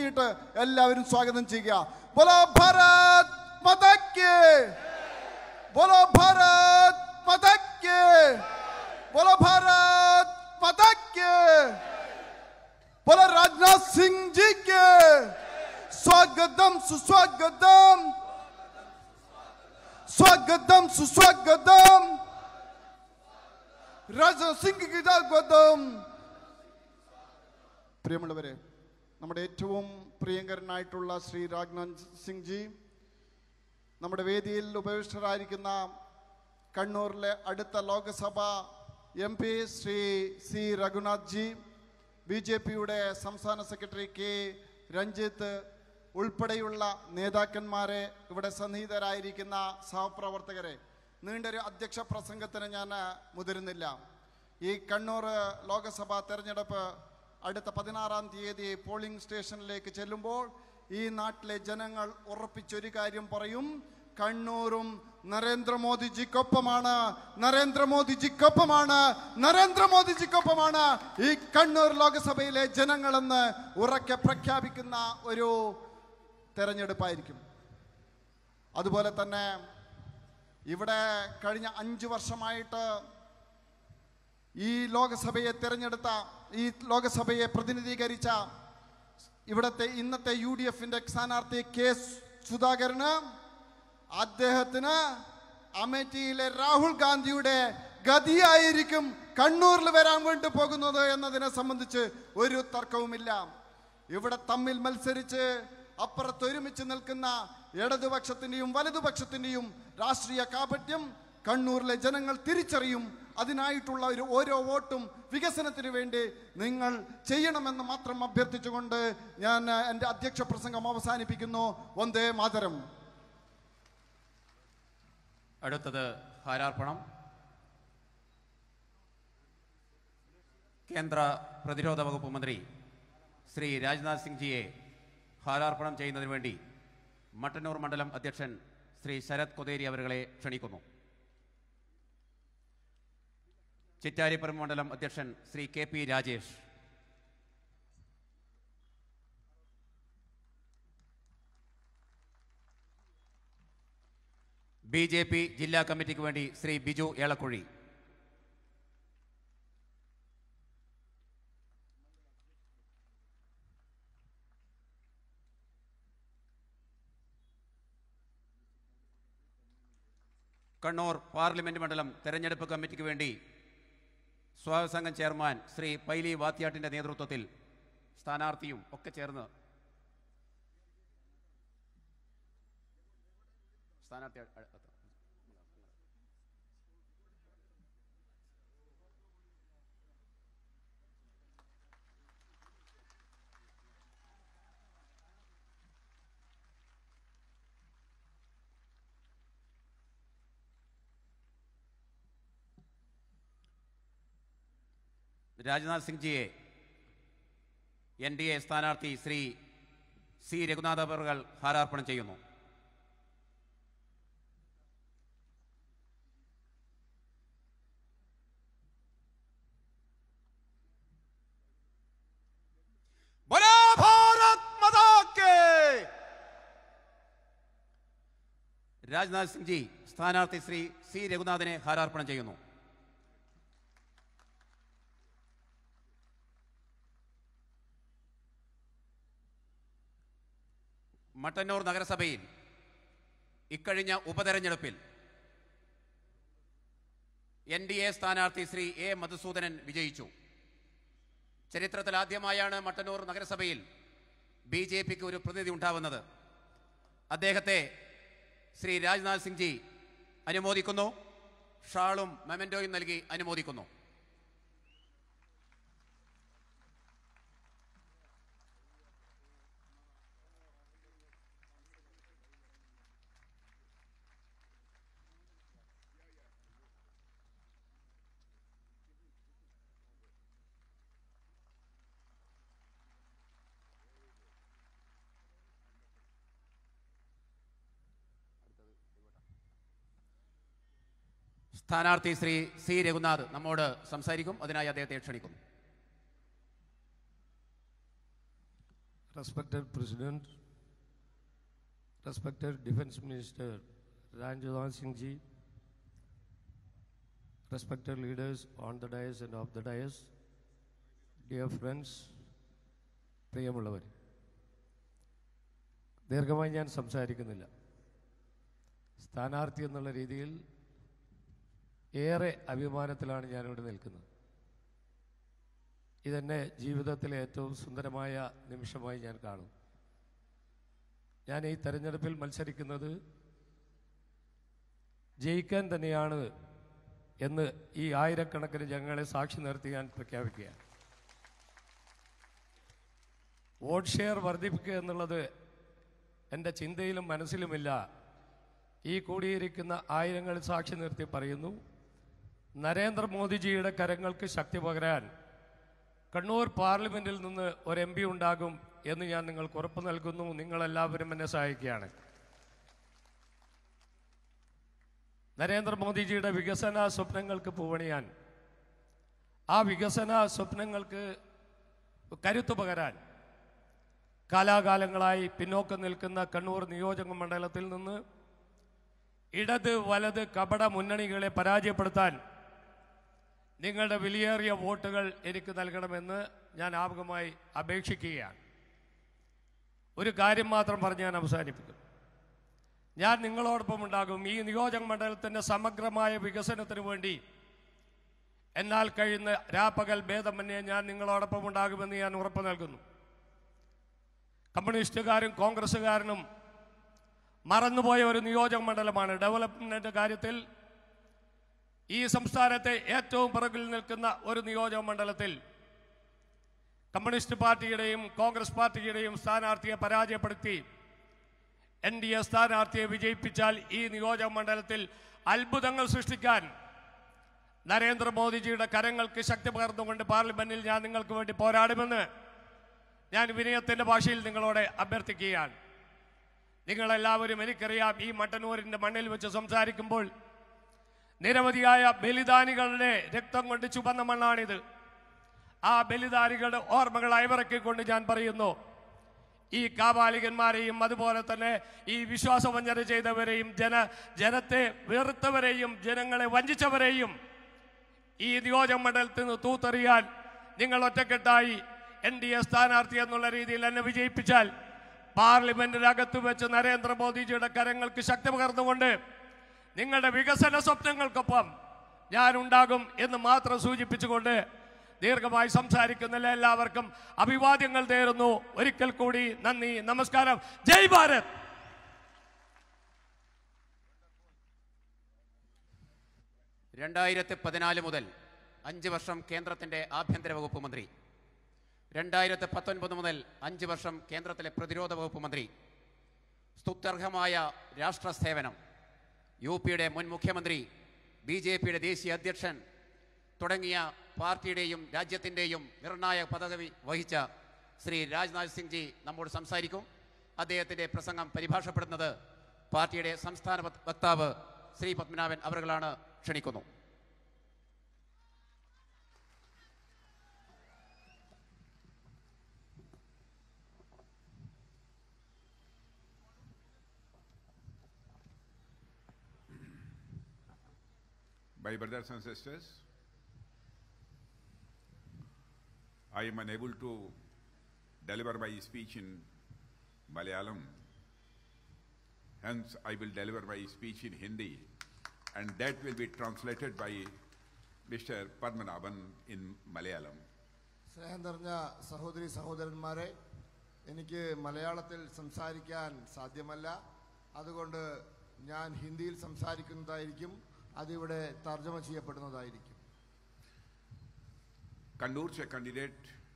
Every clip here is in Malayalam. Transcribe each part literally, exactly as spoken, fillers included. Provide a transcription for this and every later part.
കൈകൊട്ടിയിട്ട് എല്ലാവരും സ്വാഗതം ചെയ്യുക. ബോലോ ഭാരത് മാതാ കി, ബോലോ ഭാരത് മാതാ കി, ബോലോ ഭാരത് മാതാ കി, ബോലോ രാജ്നാഥ് സിംഗ് ജി കി സ്വാഗതം സുസ്വാഗതം, സ്വാഗതം സുസ്വാഗതം, രാജ്നാഥ് സിംഗ് കി സ്വാഗതം. പ്രിയമുള്ളവരെ, നമ്മുടെ ഏറ്റവും പ്രിയങ്കരനായിട്ടുള്ള ശ്രീ രാജ്നാഥ് സിംഗ് ജി, നമ്മുടെ വേദിയിൽ ഉപവിഷ്ടരായിരിക്കുന്ന കണ്ണൂരിലെ അടുത്ത Lok Sabha M P Shri C Raghunath ji, B J പിയുടെ സംസ്ഥാന സെക്രട്ടറി കെ രഞ്ജിത്ത് ഉൾപ്പെടെയുള്ള നേതാക്കന്മാരെ, ഇവിടെ സന്നിഹിതരായിരിക്കുന്ന സഹപ്രവർത്തകരെ, നീണ്ടൊരു അധ്യക്ഷ പ്രസംഗത്തിന് ഞാൻ മുതിരുന്നില്ല. ഈ കണ്ണൂർ ലോകസഭാ തെരഞ്ഞെടുപ്പ് അടുത്ത പതിനാറാം തീയതി പോളിംഗ് സ്റ്റേഷനിലേക്ക് ചെല്ലുമ്പോൾ ഈ നാട്ടിലെ ജനങ്ങൾ ഉറപ്പിച്ചൊരു കാര്യം പറയും: കണ്ണൂരും നരേന്ദ്രമോദിജിക്കൊപ്പമാണ്, നരേന്ദ്രമോദിജിക്കൊപ്പമാണ്, നരേന്ദ്രമോദിജിക്കൊപ്പമാണ് ഈ കണ്ണൂർ ലോകസഭയിലെ ജനങ്ങളെന്ന് ഉറക്കെ പ്രഖ്യാപിക്കുന്ന ഒരു തെരഞ്ഞെടുപ്പായിരിക്കും. അതുപോലെ തന്നെ ഇവിടെ കഴിഞ്ഞ അഞ്ച് വർഷമായിട്ട് ഈ ലോകസഭയെ തിരഞ്ഞെടുത്ത, ഈ ലോകസഭയെ പ്രതിനിധീകരിച്ച ഇവിടുത്തെ ഇന്നത്തെ യു ഡി എഫിന്റെ സ്ഥാനാർത്ഥി കെ സുധാകരന്, അദ്ദേഹത്തിന് അമേഠിയിലെ രാഹുൽ ഗാന്ധിയുടെ ഗതിയായിരിക്കും കണ്ണൂരിൽ വരാൻ വേണ്ടി പോകുന്നത് എന്നതിനെ സംബന്ധിച്ച് ഒരു തർക്കവുമില്ല. ഇവിടെ തമ്മിൽ മത്സരിച്ച് അപ്പുറത്തൊരുമിച്ച് നിൽക്കുന്ന ഇടതുപക്ഷത്തിന്റെയും വലതുപക്ഷത്തിന്റെയും രാഷ്ട്രീയ കാപട്യം കണ്ണൂരിലെ ജനങ്ങൾ തിരിച്ചറിയും. അതിനായിട്ടുള്ള ഒരു ഓരോ വോട്ടും വികസനത്തിന് വേണ്ടി നിങ്ങൾ ചെയ്യണമെന്ന് മാത്രം അഭ്യർത്ഥിച്ചുകൊണ്ട് ഞാൻ എൻ്റെ അധ്യക്ഷ പ്രസംഗം അവസാനിപ്പിക്കുന്നു. വന്ദേ മാതരം. അടുത്തത് ഹാരാർപ്പണം. കേന്ദ്ര പ്രതിരോധ വകുപ്പ് മന്ത്രി ശ്രീ രാജ്നാഥ് സിംഗ് ജിയെ ഹാരാർപ്പണം ചെയ്യുന്നതിന് വേണ്ടി മട്ടന്നൂർ മണ്ഡലം അധ്യക്ഷൻ ശ്രീ ശരത് കൊതേരി അവരുകളെ ക്ഷണിക്കുന്നു. ചിറ്റാരിപ്പറമ്പ് മണ്ഡലം അധ്യക്ഷൻ Shri K P Rajesh, B J P ജില്ലാ കമ്മിറ്റിക്ക് വേണ്ടി ശ്രീ ബിജു ഏളക്കുഴി, കണ്ണൂർ പാർലമെന്റ് മണ്ഡലം തെരഞ്ഞെടുപ്പ് കമ്മിറ്റിക്ക് വേണ്ടി സ്വാഗത സംഘം ചെയർമാൻ ശ്രീ പൈലി വാത്യാട്ടിൻ്റെ നേതൃത്വത്തിൽ സ്ഥാനാർത്ഥിയും ഒക്കെ ചേർന്ന് സ്ഥാനാർത്ഥി രാജ്നാഥ് സിംഗ് ജിയെ എൻ ഡി എ സ്ഥാനാർത്ഥി ശ്രീ സി രഘുനാഥ് അവർ ഹാരാർപ്പണം ചെയ്യുന്നു. രാജ്നാഥ് സിംഗ് ജി സ്ഥാനാർത്ഥി ശ്രീ സി രഘുനാഥിനെ ഹാരാർപ്പണം ചെയ്യുന്നു. മട്ടന്നൂർ നഗരസഭയിൽ ഇക്കഴിഞ്ഞ ഉപതെരഞ്ഞെടുപ്പിൽ എൻ ഡി എ സ്ഥാനാർത്ഥി ശ്രീ എ മധുസൂദനൻ വിജയിച്ചു. ചരിത്രത്തിൽ ആദ്യമായാണ് മട്ടന്നൂർ നഗരസഭയിൽ ബി ജെ പിക്ക് ഒരു പ്രതിനിധി ഉണ്ടാവുന്നത്. അദ്ദേഹത്തെ ശ്രീ രാജ്നാഥ് സിംഗ് ജി അനുമോദിക്കുന്നു. ഷാളും മെമൻറ്റോയും നൽകി അനുമോദിക്കുന്നു. സ്ഥാനാർത്ഥി ശ്രീ സി രഘുനാഥ് നമ്മോട് സംസാരിക്കും. അതിനായി അദ്ദേഹത്തെ ക്ഷണിക്കുന്നു. Respected President, respected Defense Minister Ranjit Singh Ji, respected leaders on the dais and off the dais, dear friends, പ്രിയമുള്ളവർ, ദീർഘമായി ഞാൻ സംസാരിക്കുന്നില്ല. സ്ഥാനാർത്ഥി എന്നുള്ള രീതിയിൽ ഏറെ അഭിമാനത്തിലാണ് ഞാനിവിടെ നിൽക്കുന്നത്. ഇതെന്നെ ജീവിതത്തിലെ ഏറ്റവും സുന്ദരമായ നിമിഷമായി ഞാൻ കാണും. ഞാൻ ഈ തെരഞ്ഞെടുപ്പിൽ മത്സരിക്കുന്നത് ജയിക്കാൻ തന്നെയാണ് എന്ന് ഈ ആയിരക്കണക്കിന് ജനങ്ങളെ സാക്ഷി നിർത്തി ഞാൻ പ്രഖ്യാപിക്കുകയാണ്. വോട്ട് ഷെയർ വർദ്ധിപ്പിക്കുക എന്നുള്ളത് എൻ്റെ ചിന്തയിലും മനസ്സിലുമില്ല. ഈ കൂടിയിരിക്കുന്ന ആയിരങ്ങൾ സാക്ഷി നിർത്തി പറയുന്നു, നരേന്ദ്രമോദിജിയുടെ കരങ്ങൾക്ക് ശക്തി പകരാൻ കണ്ണൂർ പാർലമെന്റിൽ നിന്ന് ഒരു എം പി ഉണ്ടാകും എന്ന് ഞാൻ നിങ്ങൾക്ക് ഉറപ്പ് നൽകുന്നു. നിങ്ങളെല്ലാവരും എന്നെ സഹായിക്കുകയാണ്. നരേന്ദ്രമോദിജിയുടെ വികസന സ്വപ്നങ്ങൾക്ക് പൂവണിയാൻ, ആ വികസന സ്വപ്നങ്ങൾക്ക് കരുത്തു പകരാൻ കാലാകാലങ്ങളായി പിന്നോക്കം നിൽക്കുന്ന കണ്ണൂർ നിയോജക മണ്ഡലത്തിൽ നിന്ന് ഇടത് വലത് കപട മുന്നണികളെ പരാജയപ്പെടുത്താൻ നിങ്ങളുടെ വിലയേറിയ വോട്ടുകൾ എനിക്ക് നൽകണമെന്ന് ഞാൻ ആമുഖമായി അപേക്ഷിക്കുകയാണ്. ഒരു കാര്യം മാത്രം പറഞ്ഞ് ഞാൻ അവസാനിപ്പിക്കും. ഞാൻ നിങ്ങളോടൊപ്പം ഉണ്ടാകും. ഈ നിയോജക മണ്ഡലത്തിൻ്റെ സമഗ്രമായ വികസനത്തിന് വേണ്ടി എന്നാൽ കഴിയുന്ന രാപ്പകൽ ഭേദമന്യേ ഞാൻ നിങ്ങളോടൊപ്പം ഉണ്ടാകുമെന്ന് ഞാൻ ഉറപ്പ് നൽകുന്നു. കമ്മ്യൂണിസ്റ്റുകാരും കോൺഗ്രസ്സുകാരനും മറന്നുപോയ ഒരു നിയോജക മണ്ഡലമാണ്. ഡെവലപ്മെൻറ്റിൻ്റെ കാര്യത്തിൽ ഈ സംസ്ഥാനത്തെ ഏറ്റവും പിറകിൽ നിൽക്കുന്ന ഒരു നിയോജക മണ്ഡലത്തിൽ കമ്മ്യൂണിസ്റ്റ് പാർട്ടിയുടെയും കോൺഗ്രസ് പാർട്ടിയുടെയും സ്ഥാനാർത്ഥിയെ പരാജയപ്പെടുത്തി എൻ ഡി എ സ്ഥാനാർത്ഥിയെ വിജയിപ്പിച്ചാൽ ഈ നിയോജക മണ്ഡലത്തിൽ അത്ഭുതങ്ങൾ സൃഷ്ടിക്കാൻ നരേന്ദ്രമോദിജിയുടെ കരങ്ങൾക്ക് ശക്തി പകർന്നുകൊണ്ട് പാർലമെന്റിൽ ഞാൻ നിങ്ങൾക്ക് വേണ്ടി പോരാടുമെന്ന് ഞാൻ വിനയത്തിൻ്റെ ഭാഷയിൽ നിങ്ങളോട് അഭ്യർത്ഥിക്കുകയാണ്. നിങ്ങളെല്ലാവരും എനിക്കറിയാം, ഈ മട്ടന്നൂരിൻ്റെ മണ്ണിൽ വെച്ച് സംസാരിക്കുമ്പോൾ നിരവധിയായ ബലിദാനികളുടെ രക്തം കൊണ്ട് ചുവന്ന മണ്ണാണിത്. ആ ബലിദാനികളുടെ ഓർമ്മകൾ അയവിറക്കിക്കൊണ്ട് ഞാൻ പറയുന്നു, ഈ കാപാലികന്മാരെയും അതുപോലെ തന്നെ ഈ വിശ്വാസവഞ്ചന ചെയ്തവരെയും ജന ജനത്തെ വെറുത്തവരെയും ജനങ്ങളെ വഞ്ചിച്ചവരെയും ഈ നിയോജക മണ്ഡലത്തിൽ നിന്ന് തൂത്തെറിയാൻ നിങ്ങൾ ഒറ്റക്കെട്ടായി എൻ ഡി എ സ്ഥാനാർത്ഥി എന്നുള്ള രീതിയിൽ എന്നെ വിജയിപ്പിച്ചാൽ പാർലമെന്റിനകത്ത് വെച്ച് നരേന്ദ്രമോദിജിയുടെ കരങ്ങൾക്ക് ശക്തി പകർന്നുകൊണ്ട് നിങ്ങളുടെ വികസന സ്വപ്നങ്ങൾക്കൊപ്പം ഞാനുണ്ടാകും എന്ന് മാത്രം സൂചിപ്പിച്ചുകൊണ്ട് ദീർഘമായി സംസാരിക്കുന്നില്ല. എല്ലാവർക്കും അഭിവാദ്യങ്ങൾ നേരുന്നു. ഒരിക്കൽ കൂടി നന്ദി, നമസ്കാരം, ജയ് ഭാരത്. രണ്ടായിരത്തി പതിനാല് മുതൽ അഞ്ച് വർഷം കേന്ദ്രത്തിന്റെ ആഭ്യന്തര വകുപ്പ് മന്ത്രി, രണ്ടായിരത്തി പത്തൊൻപത് മുതൽ അഞ്ച് വർഷം കേന്ദ്രത്തിലെ പ്രതിരോധ വകുപ്പ് മന്ത്രി, സ്തുത്യർഹമായ രാഷ്ട്ര സേവനം, യു പിയുടെ മുൻ മുഖ്യമന്ത്രി, ബി ജെ പിയുടെ ദേശീയ അധ്യക്ഷൻ തുടങ്ങിയ പാർട്ടിയുടെയും രാജ്യത്തിൻ്റെയും നിർണായക പദവി വഹിച്ച ശ്രീ രാജ്നാഥ് സിംഗ് ജി നമ്മോട് സംസാരിക്കും. അദ്ദേഹത്തിൻ്റെ പ്രസംഗം പരിഭാഷപ്പെടുന്നത് പാർട്ടിയുടെ സംസ്ഥാന വക്താവ് ശ്രീ പത്മനാഭൻ അവറുകളാണ്. ക്ഷണിക്കുന്നു. My brothers and sisters, I am unable to deliver my speech in Malayalam. Hence, I will deliver my speech in Hindi, and that will be translated by Mister Padmanabhan in Malayalam. സ്നേഹം നിറഞ്ഞ സഹോദരി സഹോദരന്മാരെ, എനിക്ക് മലയാളത്തിൽ സംസാരിക്കാൻ സാധ്യമല്ല. അതുകൊണ്ട് ഞാൻ ഹിന്ദിയിൽ സംസാരിക്കുന്നതായിരിക്കും. അതിവിടെ തർജ്ജമ ചെയ്യപ്പെടുന്നതായിരിക്കും. कन्नूर से candidate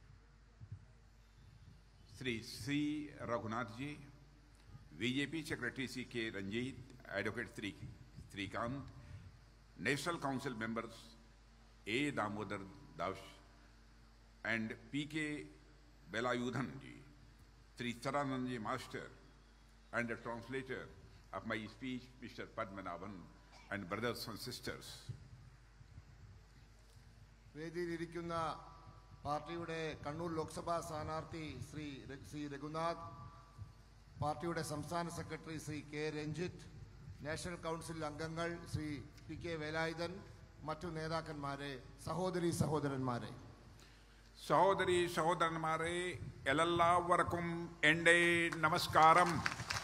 Shri C Raghunath ji, BJP secretary C K Ranjith, advocate Shri Shrikant, national council members A Damodar Das and P K Velayudhan ji, Shri Saranand ji master and the translator of my speech, Mister Padmanabhan, and brothers and sisters. വേദിയിലിരിക്കുന്ന പാർട്ടിയുടെ കണ്ണൂർ ലോക്സഭാ സ്ഥാനാർത്ഥി ശ്രീ ര- സി രഘുനാഥ്, പാർട്ടിയുടെ സംസ്ഥാന secretary Shri K Ranjith, national council അംഗങ്ങൾ ശ്രീ പി കെ വേലായുധൻ, മറ്റു നേതാക്കന്മാരെ, സഹോദരി സഹോദരന്മാരെ, സഹോദരി സഹോദരന്മാരെ, എല്ലാവർക്കും എൻ്റെ നമസ്കാരം.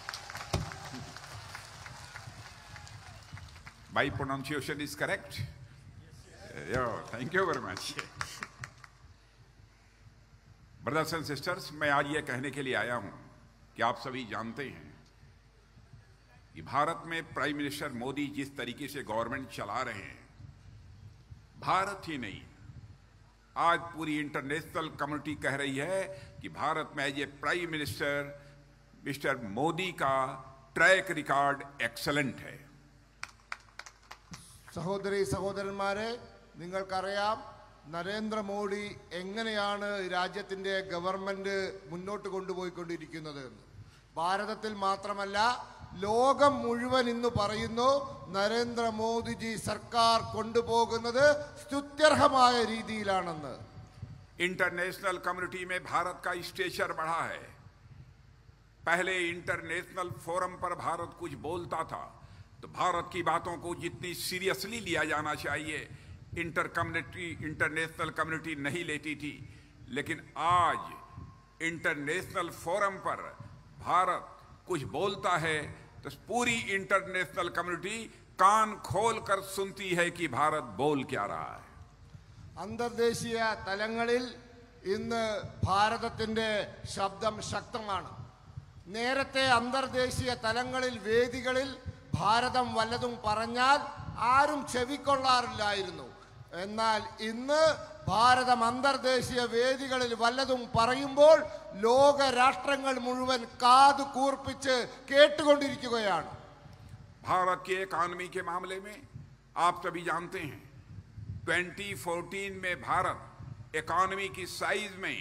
My pronunciation is correct? Yeah, thank you very much. Brothers and sisters, मैं आज ये कहने के लिए आया हूं कि आप सभी जानते हैं कि भारत में प्राइम मिनिस्टर मोदी जिस तरीके से गवर्नमेंट चला रहे हैं, भारत ही नहीं, आज पूरी इंटरनेशनल कम्युनिटी कह रही है कि भारत में ये प्राइम मिनिस्टर मिस्टर मोदी का ट्रैक रिकॉर्ड एक्सलेंट है. സഹോദരി സഹോദരന്മാരെ, നിങ്ങൾക്കറിയാം നരേന്ദ്രമോദി എങ്ങനെയാണ് രാജ്യത്തിൻ്റെ ഗവൺമെൻറ് മുന്നോട്ട് കൊണ്ടുപോയിക്കൊണ്ടിരിക്കുന്നത് എന്ന്. ഭാരതത്തിൽ മാത്രമല്ല, ലോകം മുഴുവൻ ഇന്ന് പറയുന്നു നരേന്ദ്രമോദിജി സർക്കാർ കൊണ്ടുപോകുന്നത് സ്തുത്യർഹമായ രീതിയിലാണെന്ന്. इंटरनेशनल कम्युनिटी में भारत का स्टेचर बढ़ा है. पहले इंटरनेशनल फोरम पर भारत कुछ बोलता था तो भारत की बातों को जितनी सीरियसली लिया जाना चाहिए इंटर कम्युनिटी इंटरनेशनल कम्युनिटी नहीं लेती थी. लेकिन आज इंटरनेशनल फोरम पर भारत कुछ बोलता है तो पूरी इंटरनेशनल कम्युनिटी कान खोलकर सुनती है कि भारत बोल क्या रहा है. അന്തർദേശീയ തലങ്ങളിൽ ഇന്ന് ഭാരതത്തിൻ്റെ ശബ്ദം ശക്തമാണ്. നേരത്തെ അന്തർദേശീയ തലങ്ങളിൽ വേദികളിൽ ഭാരതം വല്ലതും പറഞ്ഞാൽ ആരും ചെവിക്കൊള്ളാറില്ലായിരുന്നു. എന്നാൽ ഇന്ന് ഭാരതം അന്തർദേശീയ വേദികളിൽ വല്ലതും പറയുമ്പോൾ ലോക രാഷ്ട്രങ്ങൾ മുഴുവൻ കാതു കൂർപ്പിച്ച് കേട്ടുകൊണ്ടിരിക്കുകയാണ്. भारत के इकोनॉमी के मामले में आप सभी जानते हैं दो हज़ार चौदह में भारत इकोनॉमी की साइज में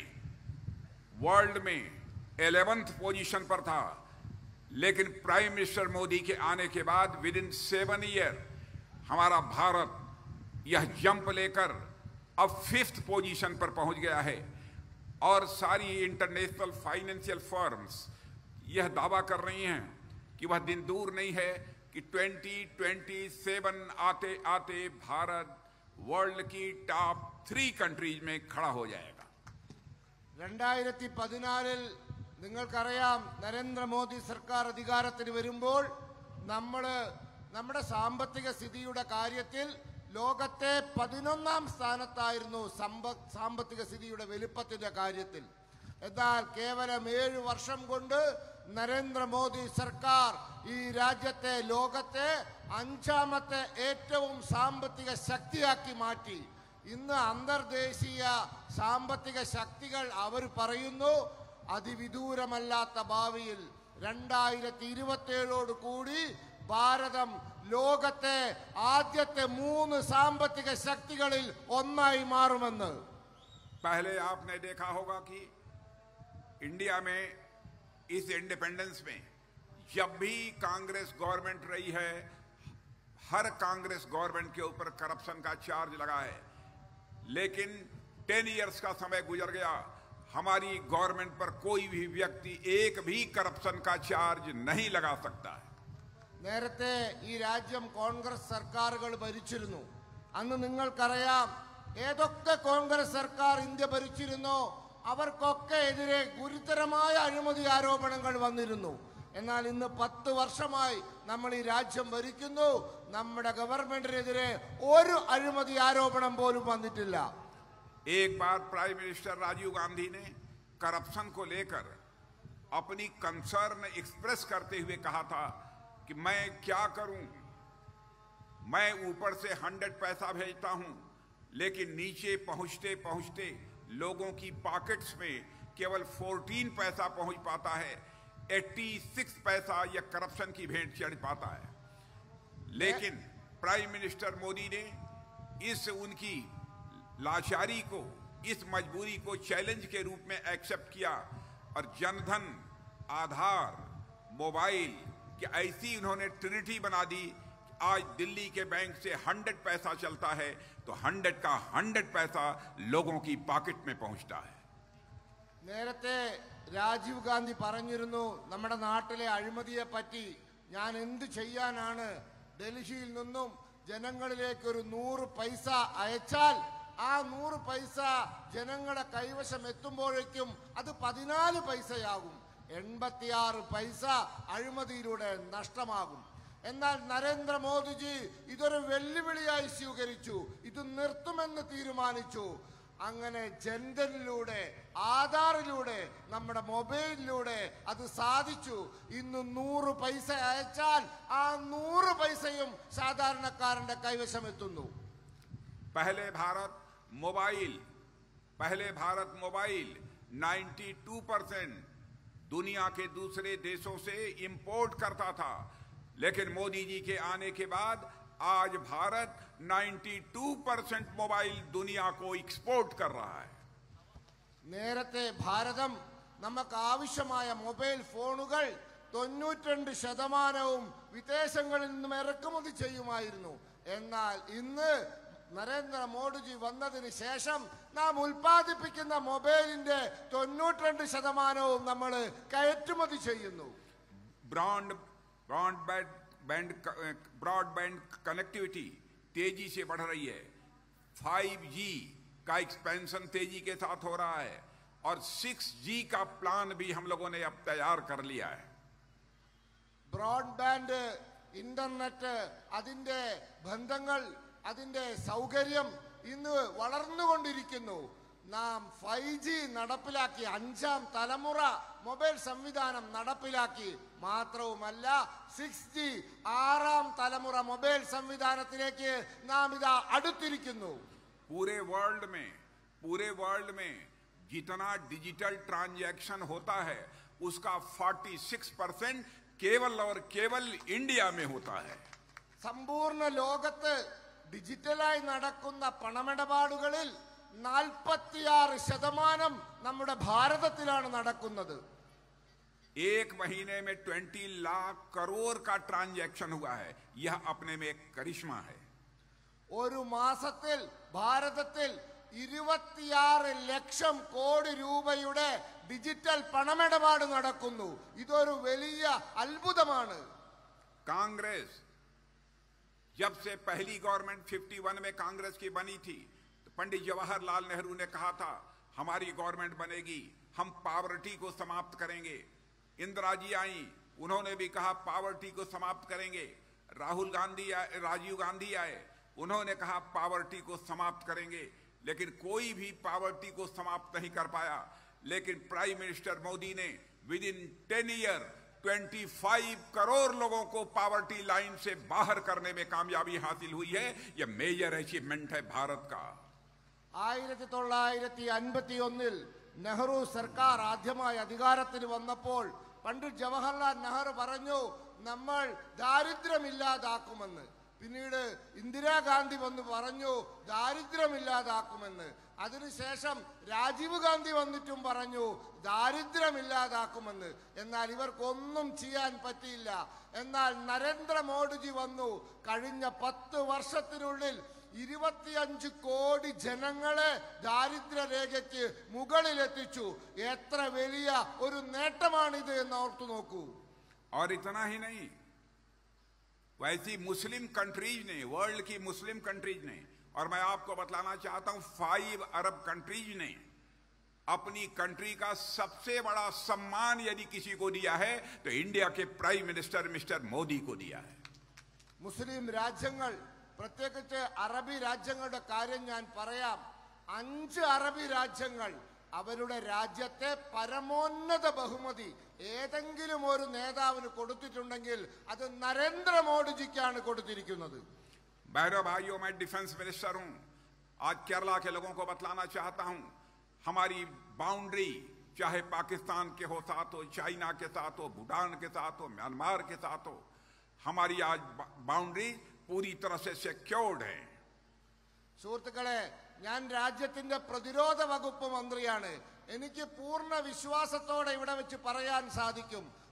वर्ल्ड में ग्यारहवीं पोजीशन पर था. लेकिन प्राइम मिनिस्टर मोदी के आने के बाद विद इन सेवन ईयर हमारा भारत यह जंप लेकर अब फिफ्थ पोजीशन पर पहुंच गया है. और सारी इंटरनेशनल फाइनेंशियल फर्म्स यह दावा कर रही हैं कि वह दिन दूर नहीं है कि ट्वेंटी ट्वेंटी सेवन आते आते भारत वर्ल्ड की टॉप थ्री कंट्रीज में खड़ा हो जाएगा. രണ്ടായിരത്തി പതിനാലിൽ നിങ്ങൾക്കറിയാം നരേന്ദ്രമോദി സർക്കാർ അധികാരത്തിൽ വരുമ്പോൾ നമ്മൾ നമ്മുടെ സാമ്പത്തിക സ്ഥിതിയുടെ കാര്യത്തിൽ ലോകത്തെ പതിനൊന്നാം സ്ഥാനത്തായിരുന്നു സാമ്പത്തിക സ്ഥിതിയുടെ വലുപ്പത്തിന്റെ കാര്യത്തിൽ. എന്നാൽ കേവലം ഏഴ് വർഷം കൊണ്ട് നരേന്ദ്രമോദി സർക്കാർ ഈ രാജ്യത്തെ ലോകത്തെ അഞ്ചാമത്തെ ഏറ്റവും സാമ്പത്തിക ശക്തിയാക്കി മാറ്റി. ഇന്ന് അന്തർദേശീയ സാമ്പത്തിക ശക്തികൾ അവർ പറയുന്നു അതിവിദൂരമല്ലാത്ത ഭാവിയിൽ രണ്ടായിരത്തി ഇരുപത്തി ഏഴോട് കൂടി ഭാരതം ലോകത്തെ ആദ്യത്തെ മൂന്ന് സാമ്പത്തിക ശക്തികളിൽ ഒന്നായി മാറുമെന്ന്. पहले आपने देखा होगा कि इंडिया में इस इंडिपेंडेंस में जब भी कांग्रेस गवर्नमेंट रही है, हर कांग्रेस गवर्नमेंट के ऊपर करप्शन का चार्ज लगा है. लेकिन टेन इयर्स का समय गुजर गया, हमारी गवर्नमेंट पर कोई भी व्यक्ति एक भी करप्शन का चार्ज नहीं लगा सकता है. നേരത്തെ ഈ രാജ്യം കോൺഗ്രസ് സർക്കാരുകൾ ഭരിച്ചിരുന്നു. അന്ന് നിങ്ങൾക്കറിയാം ഏതൊക്കെ കോൺഗ്രസ് സർക്കാർ ഇന്ത്യ ഭരിച്ചിരുന്നോ അവർക്കൊക്കെ എതിരെ ഗുരുതരമായ അഴിമതി ആരോപണങ്ങൾ വന്നിരുന്നു. എന്നാൽ ഇന്ന് പത്ത് വർഷമായി നമ്മൾ ഈ രാജ്യം ഭരിക്കുന്നു, നമ്മുടെ ഗവൺമെന്റിനെതിരെ ഒരു അഴിമതി ആരോപണം പോലും വന്നിട്ടില്ല. एक बार प्राइम मिनिस्टर राजीव गांधी ने करप्शन को लेकर अपनी कंसर्न एक्सप्रेस करते हुए कहा था कि मैं क्या करूं, मैं ऊपर से हंड्रेड पैसा भेजता हूं लेकिन नीचे पहुंचते पहुंचते लोगों की पॉकेट्स में केवल चौदह पैसा पहुंच पाता है, छियासी पैसा यह करप्शन की भेंट चढ़ पाता है. लेकिन प्राइम मिनिस्टर मोदी ने इस उनकी लाचारी को, इस मजबूरी को चैलेंज के रूप में एक्सेप्ट किया और जनधन, आधार, मोबाइल की ऐसी उन्होंने ट्रिनिटी बना दी. आज दिल्ली के बैंक से हंड्रेड पैसा चलता है तो हंड्रेड का हंड्रेड पैसा लोगों की पॉकेट में पहुंचता है। നേരത്തെ രാജീവ് ഗാന്ധി പറഞ്ഞിരുന്നു നമ്മുടെ നാട്ടിലെ അഴിമതിയെ പറ്റി. ഞാൻ എന്ത് ചെയ്യാനാണ്? ഡൽഹിയിൽ നിന്നും ജനങ്ങളിലേക്ക് ഒരു നൂറ് പൈസ അയച്ചാൽ ആ നൂറ് പൈസ ജനങ്ങളുടെ കൈവശം എത്തുമ്പോഴേക്കും അത് പതിനാല് പൈസയാകും. എൺപത്തിയാറ് പൈസ അഴിമതിയിലൂടെ നഷ്ടമാകും. എന്നാൽ നരേന്ദ്രമോദിജി ഇതൊരു വെല്ലുവിളിയായി സ്വീകരിച്ചു. ഇത് നിർത്തുമെന്ന് തീരുമാനിച്ചു. അങ്ങനെ ജൻധനിലൂടെ ആധാറിലൂടെ നമ്മുടെ മൊബൈലിലൂടെ അത് സാധിച്ചു. ഇന്ന് നൂറ് പൈസ അയച്ചാൽ ആ നൂറ് പൈസയും സാധാരണക്കാരന്റെ കൈവശം എത്തുന്നു. पहले भारत मोबाइल पहले भारत मोबाइल बानवे परसेंट दुनिया के दूसरे देशों से इंपोर्ट करता था, लेकिन मोदी जी के आने के बाद आज भारत बानवे परसेंट मोबाइल दुनिया को एक्सपोर्ट कर रहा है. നേരത്തെ ഭാരതം നമുക്ക് ആവശ്യമായ മൊബൈൽ ഫോണുകൾ തൊണ്ണൂറ്റിരണ്ട് ശതമാനവും വിദേശങ്ങളിൽ നിന്നും ഇറക്കുമതി ചെയ്യുമായിരുന്നു. എന്നാൽ ഇന്ന് നരേന്ദ്രമോദിജി വന്നതിന് ശേഷം നാം ഉൽപ്പാദിപ്പിക്കുന്ന മൊബൈലിന്റെ തൊണ്ണൂറ്റിരണ്ട് ശതമാനവും നമ്മൾ കയറ്റുമതി ചെയ്യുന്നു. Broad broadband band broadband connectivity तेजी से बढ़ रही है. फाइव जी का एक्सपेंशन तेजी के साथ हो रहा है और सिक्स जी का प्लान भी हम लोगों ने अब तैयार कर लिया है. ബ്രോഡ്ബാൻഡ് ഇന്റർനെറ്റ് അതിന്റെ ബന്ധങ്ങൾ അതിന്റെ സൗകര്യം ഇന്ന് വളർന്നുകൊണ്ടിരിക്കുന്നു. നാം ഫൈവ് ജി നടപ്പിലാക്കി, അഞ്ചാം തലമുറ മൊബൈൽ സംവിധാനം നടപ്പിലാക്കി. മാത്രവുമല്ല സിക്സ് ജി ആറാം തലമുറ മൊബൈൽ സംവിധാനത്തിലേക്ക് നാം ഇതാ അടുത്തിരിക്കുന്നു. पूरे वर्ल्ड में पूरे वर्ल्ड में जितना डिजिटल ट्रांजैक्शन होता है उसका छियालीस परसेंट केवल और केवल इंडिया में होता है. സമ്പൂർണ്ണ ലോകത്ത് ഡിജിറ്റലായി നടക്കുന്ന പണമിടപാടുകളിൽ നാൽപ്പത്തിയാറ് ശതമാനം നമ്മുടെ ഭാരതത്തിലാണ് നടക്കുന്നത്. एक महीने में बीस लाख करोड़ का ट्रांजैक्शन हुआ है. यह अपने में एक करिश्मा है. ഒരു മാസത്തിൽ ഭാരതത്തിൽ ഇരുപത്തിയാറ് ലക്ഷം കോടി രൂപയുടെ ഡിജിറ്റൽ പണമിടപാട് നടക്കുന്നു. ഇതൊരു വലിയ അത്ഭുതമാണ്. कांग्रेस जब से पहली गवर्नमेंट इक्यावन में कांग्रेस की बनी थी तो पंडित जवाहरलाल नेहरू ने कहा था हमारी गवर्नमेंट बनेगी, हम पावर्टी को समाप्त करेंगे. इंदिरा जी आई, उन्होंने भी कहा पावर्टी को समाप्त करेंगे. राहुल गांधी आए, राजीव गांधी आए, उन्होंने कहा पावर्टी को समाप्त करेंगे. लेकिन कोई भी पावर्टी को समाप्त नहीं कर पाया. लेकिन प्राइम मिनिस्टर मोदी ने विद इन टेन ईयर पच्चीस करोड़ लोगों को पावर्टी लाइन से बाहर करने में कामयाबी हासिल हुई है. यह मेजर अचीवमेंट है भारत का. ആയിരത്തി തൊള്ളായിരത്തി അൻപത്തി ഒന്നിൽ നെഹ്റു സർക്കാർ ആദ്യമായി അധികാരത്തിൽ വന്നപ്പോൾ പണ്ഡിറ്റ് ജവഹർലാൽ നെഹ്റു പറഞ്ഞു നമ്മൾ ദാരിദ്ര്യമില്ലാതാക്കുമെന്ന്. പിന്നീട് ഇന്ദിരാഗാന്ധി വന്ന് പറഞ്ഞു ദാരിദ്ര്യമില്ലാതാക്കുമെന്ന്. അതിനുശേഷം രാജീവ് ഗാന്ധി വന്നിട്ടും പറഞ്ഞു ദാരിദ്ര്യമില്ലാതാക്കുമെന്ന്. എന്നാൽ ഇവർക്കൊന്നും ചെയ്യാൻ പറ്റിയില്ല. എന്നാൽ നരേന്ദ്രമോദിജി വന്നു. കഴിഞ്ഞ പത്ത് വർഷത്തിനുള്ളിൽ ഇരുപത്തിയഞ്ച് കോടി ജനങ്ങളെ ദാരിദ്ര്യരേഖയ്ക്ക് മുകളിലെത്തിച്ചു. എത്ര വലിയ ഒരു നേട്ടമാണിത് എന്ന് ഓർത്തു നോക്കൂ. और इतना ही नहीं, वैसी मुस्लिम कंट्रीज ने, वर्ल्ड की मुस्लिम कंट्रीज ने, और मैं आपको बतलाना चाहता हूं फाइव अरब कंट्रीज ने अपनी कंट्री का सबसे बड़ा सम्मान यदि किसी को दिया है तो इंडिया के प्राइम मिनिस्टर मिस्टर मोदी को दिया है. മുസ്ലിം രാജ്യങ്ങൾ, പ്രത്യേകിച്ച് അറബി രാജ്യങ്ങളുടെ കാര്യം ഞാൻ പറയാം. അഞ്ച് അറബി രാജ്യങ്ങൾ അവരുടെ രാജ്യത്തെ പരമോന്നത ബഹുമതി ഏതെങ്കിലും ഒരു നേതാവിന് കൊടുത്തിട്ടുണ്ടെങ്കിൽ അത് നരേന്ദ്രമോദിജിക്കാണ് കൊടുത്തിരിക്കുന്നത്. बहनों भाइयों, मैं डिफेंस मिनिस्टर हूं. आज केरला के लोगों को बतलाना चाहता हूं हमारी बाउंड्री चाहे पाकिस्तान के हो साथ हो, चाइना के साथ हो, भूटान के साथ हो, म्यांमार के साथ हो, हमारी आज बाउंड्री पूरी तरह से सिक्योर्ड है. സുഹൃത്തുക്കളെ, ഞാൻ രാജ്യത്തിന്റെ പ്രതിരോധ വകുപ്പ് മന്ത്രിയാണ്. എനിക്ക് പൂർണ്ണ വിശ്വാസത്തോടെ ഇവിടെ വെച്ച് പറയാൻ സാധിക്കും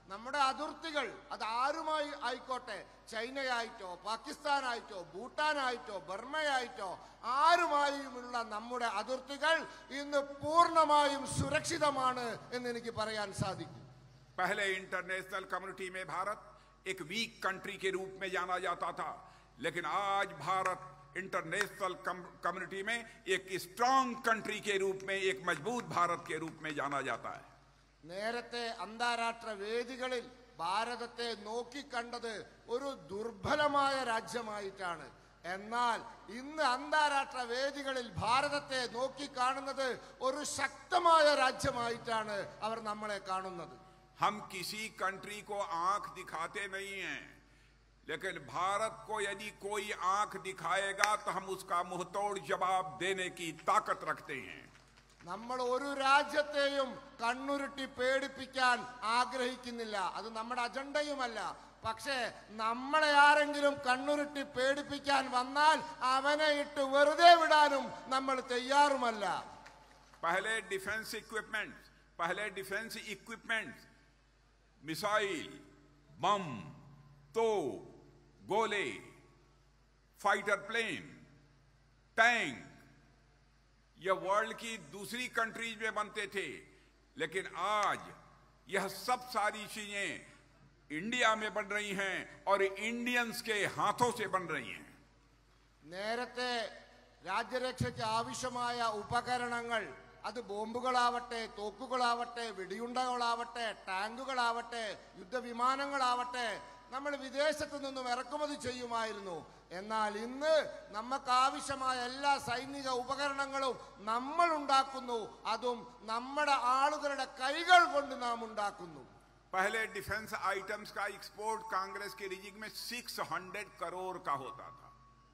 നമ്മുടെ അതിർത്തികൾ അത് ആരുമായി ആയിക്കോട്ടെ, ചൈനയായിട്ടോ പാകിസ്ഥാനായിട്ടോ ഭൂട്ടാനായിട്ടോ ബർമയായിട്ടോ ആരുമായുമുള്ള നമ്മുടെ അതിർത്തികൾ ഇന്ന് പൂർണ്ണമായും സുരക്ഷിതമാണ് എന്ന് എനിക്ക് പറയാൻ സാധിക്കും. पहले इंटरनेशनल कम्युनिटी में भारत एक वीक कंट्री के रूप में जाना जाता था, लेकिन आज भारत इंटरनेशनल कम्युनिटी में एक स्ट्रांग कंट्री के रूप में, एक मजबूत भारत के रूप में जाना जाता है. നേരത്തെ അന്താരാഷ്ട്ര വേദികളിൽ ഭാരതത്തെ നോക്കിക്കണ്ടത് ഒരു ദുർബലമായ രാജ്യമായിട്ടാണ്. എന്നാൽ ഇന്ന് അന്താരാഷ്ട്ര വേദികളിൽ ഭാരതത്തെ നോക്കിക്കാണുന്നത് ഒരു ശക്തമായ രാജ്യമായിട്ടാണ് അവർ നമ്മളെ കാണുന്നത്. हम किसी कंट्री को आंख दिखाते नहीं हैं, लेकिन भारत को यदि कोई आंख दिखाएगा तो हम उसका मुंहतोड़ जवाब देने की ताकत रखते हैं. നമ്മൾ ഒരു രാജ്യത്തെയും കണ്ണുരുട്ടി പേടിപ്പിക്കാൻ ആഗ്രഹിക്കുന്നില്ല, അത് നമ്മുടെ അജണ്ടയുമല്ല. പക്ഷേ നമ്മളെ ആരെങ്കിലും കണ്ണുരുട്ടി പേടിപ്പിക്കാൻ വന്നാൽ അവനെ ഇട്ട് വെറുതെ വിടാനും നമ്മൾ തയ്യാറുമല്ല. पहले डिफेंस इक्विपमेंट पहले डिफेंस इक्विपमेंट मिसाइल, बम, तोप, गोले, फाइटर प्लेन, टैंक यह वर्ल्ड की दूसरी कंट्रीज में बनते थे, लेकिन आज यह सब सारी चीजें इंडिया में बन रही हैं और इंडियंस के हाथों से बन रही हैं. നേരത്തെ രാജ്യരക്ഷയ്ക്ക് ആവശ്യമായ ഉപകരണങ്ങൾ, അത് ബോംബുകളാവട്ടെ, തോക്കുകളാവട്ടെ, വെടിയുണ്ടകളാവട്ടെ, ടാങ്കുകളാവട്ടെ, യുദ്ധവിമാനങ്ങളാവട്ടെ, നമ്മൾ വിദേശത്തു നിന്നും ഇറക്കുമതി ചെയ്യുമായിരുന്നു. എന്നാൽ ഇന്ന് നമുക്ക് ആവശ്യമായ എല്ലാ സൈനിക ഉപകരണങ്ങളും നമ്മൾ ഉണ്ടാക്കുന്നു, അതും നമ്മുടെ ആളുകളുടെ കൈകൾ കൊണ്ട് നാം ഉണ്ടാക്കുന്നു. पहले डिफेंस आइटम्स का एक्सपोर्ट कांग्रेस के रिजिम में छह सौ करोड़ का होता था,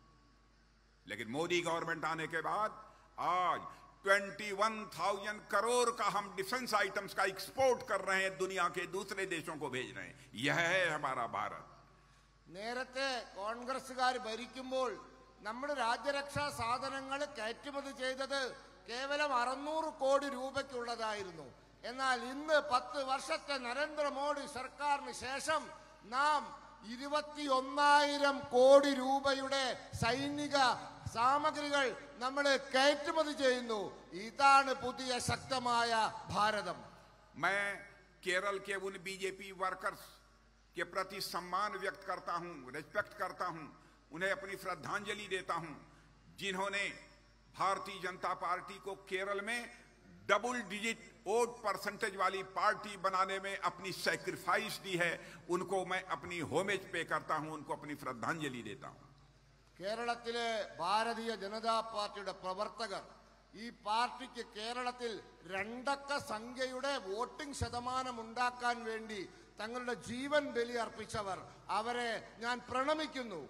लेकिन मोदी गवर्नमेंट आने के बाद आज इक्कीस हज़ार करोड़ का हम डिफेंस आइटम्स का एक्सपोर्ट कर रहे हैं, दुनिया के दूसरे देशों को भेज रहे हैं. यह है हमारा भारत. നേരത്തെ കോൺഗ്രസ്സുകാർ ഭരിക്കുമ്പോൾ നമ്മുടെ രാജ്യരക്ഷാ സാധനങ്ങൾ കയറ്റുമതി ചെയ്തത് കേവലം അറുന്നൂറ് കോടി രൂപയ്ക്കുള്ളതായിരുന്നു. എന്നാൽ ഇന്ന് പത്ത് വർഷത്തെ നരേന്ദ്രമോദി സർക്കാരിന് ശേഷം നാം ഇരുപത്തി ഒന്നായിരം കോടി രൂപയുടെ സൈനിക സാമഗ്രികൾ നമ്മൾ കയറ്റുമതി ചെയ്യുന്നു. ഇതാണ് പുതിയ ശക്തമായ ഭാരതം. मैं केरल के उन बीजेपी वर्कर्स के प्रति सम्मान व्यक्त करता हूं, रिस्पेक्ट करता हूं, उन्हें अपनी श्रद्धांजलि देता हूं, जिन्होंने भारतीय जनता पार्टी को केरल में डबल डिजिट वोट परसेंटेज वाली पार्टी बनाने में अपनी सैक्रिफाइस दी है. उनको मैं अपनी होमेज पे करता हूं, उनको अपनी श्रद्धांजलि देता हूं. കേരളത്തിലെ ഭാരതീയ ജനതാ പാർട്ടിയുടെ പ്രവർത്തകർ ഈ പാർട്ടിക്ക് കേരളത്തിൽ രണ്ടക്ക സംഖ്യയുടെ വോട്ടിംഗ് ശതമാനം ഉണ്ടാക്കാൻ വേണ്ടി തങ്ങളുടെ ജീവൻ ബലി അർപ്പിച്ചവർ, അവരെ ഞാൻ പ്രണമിക്കുന്നു.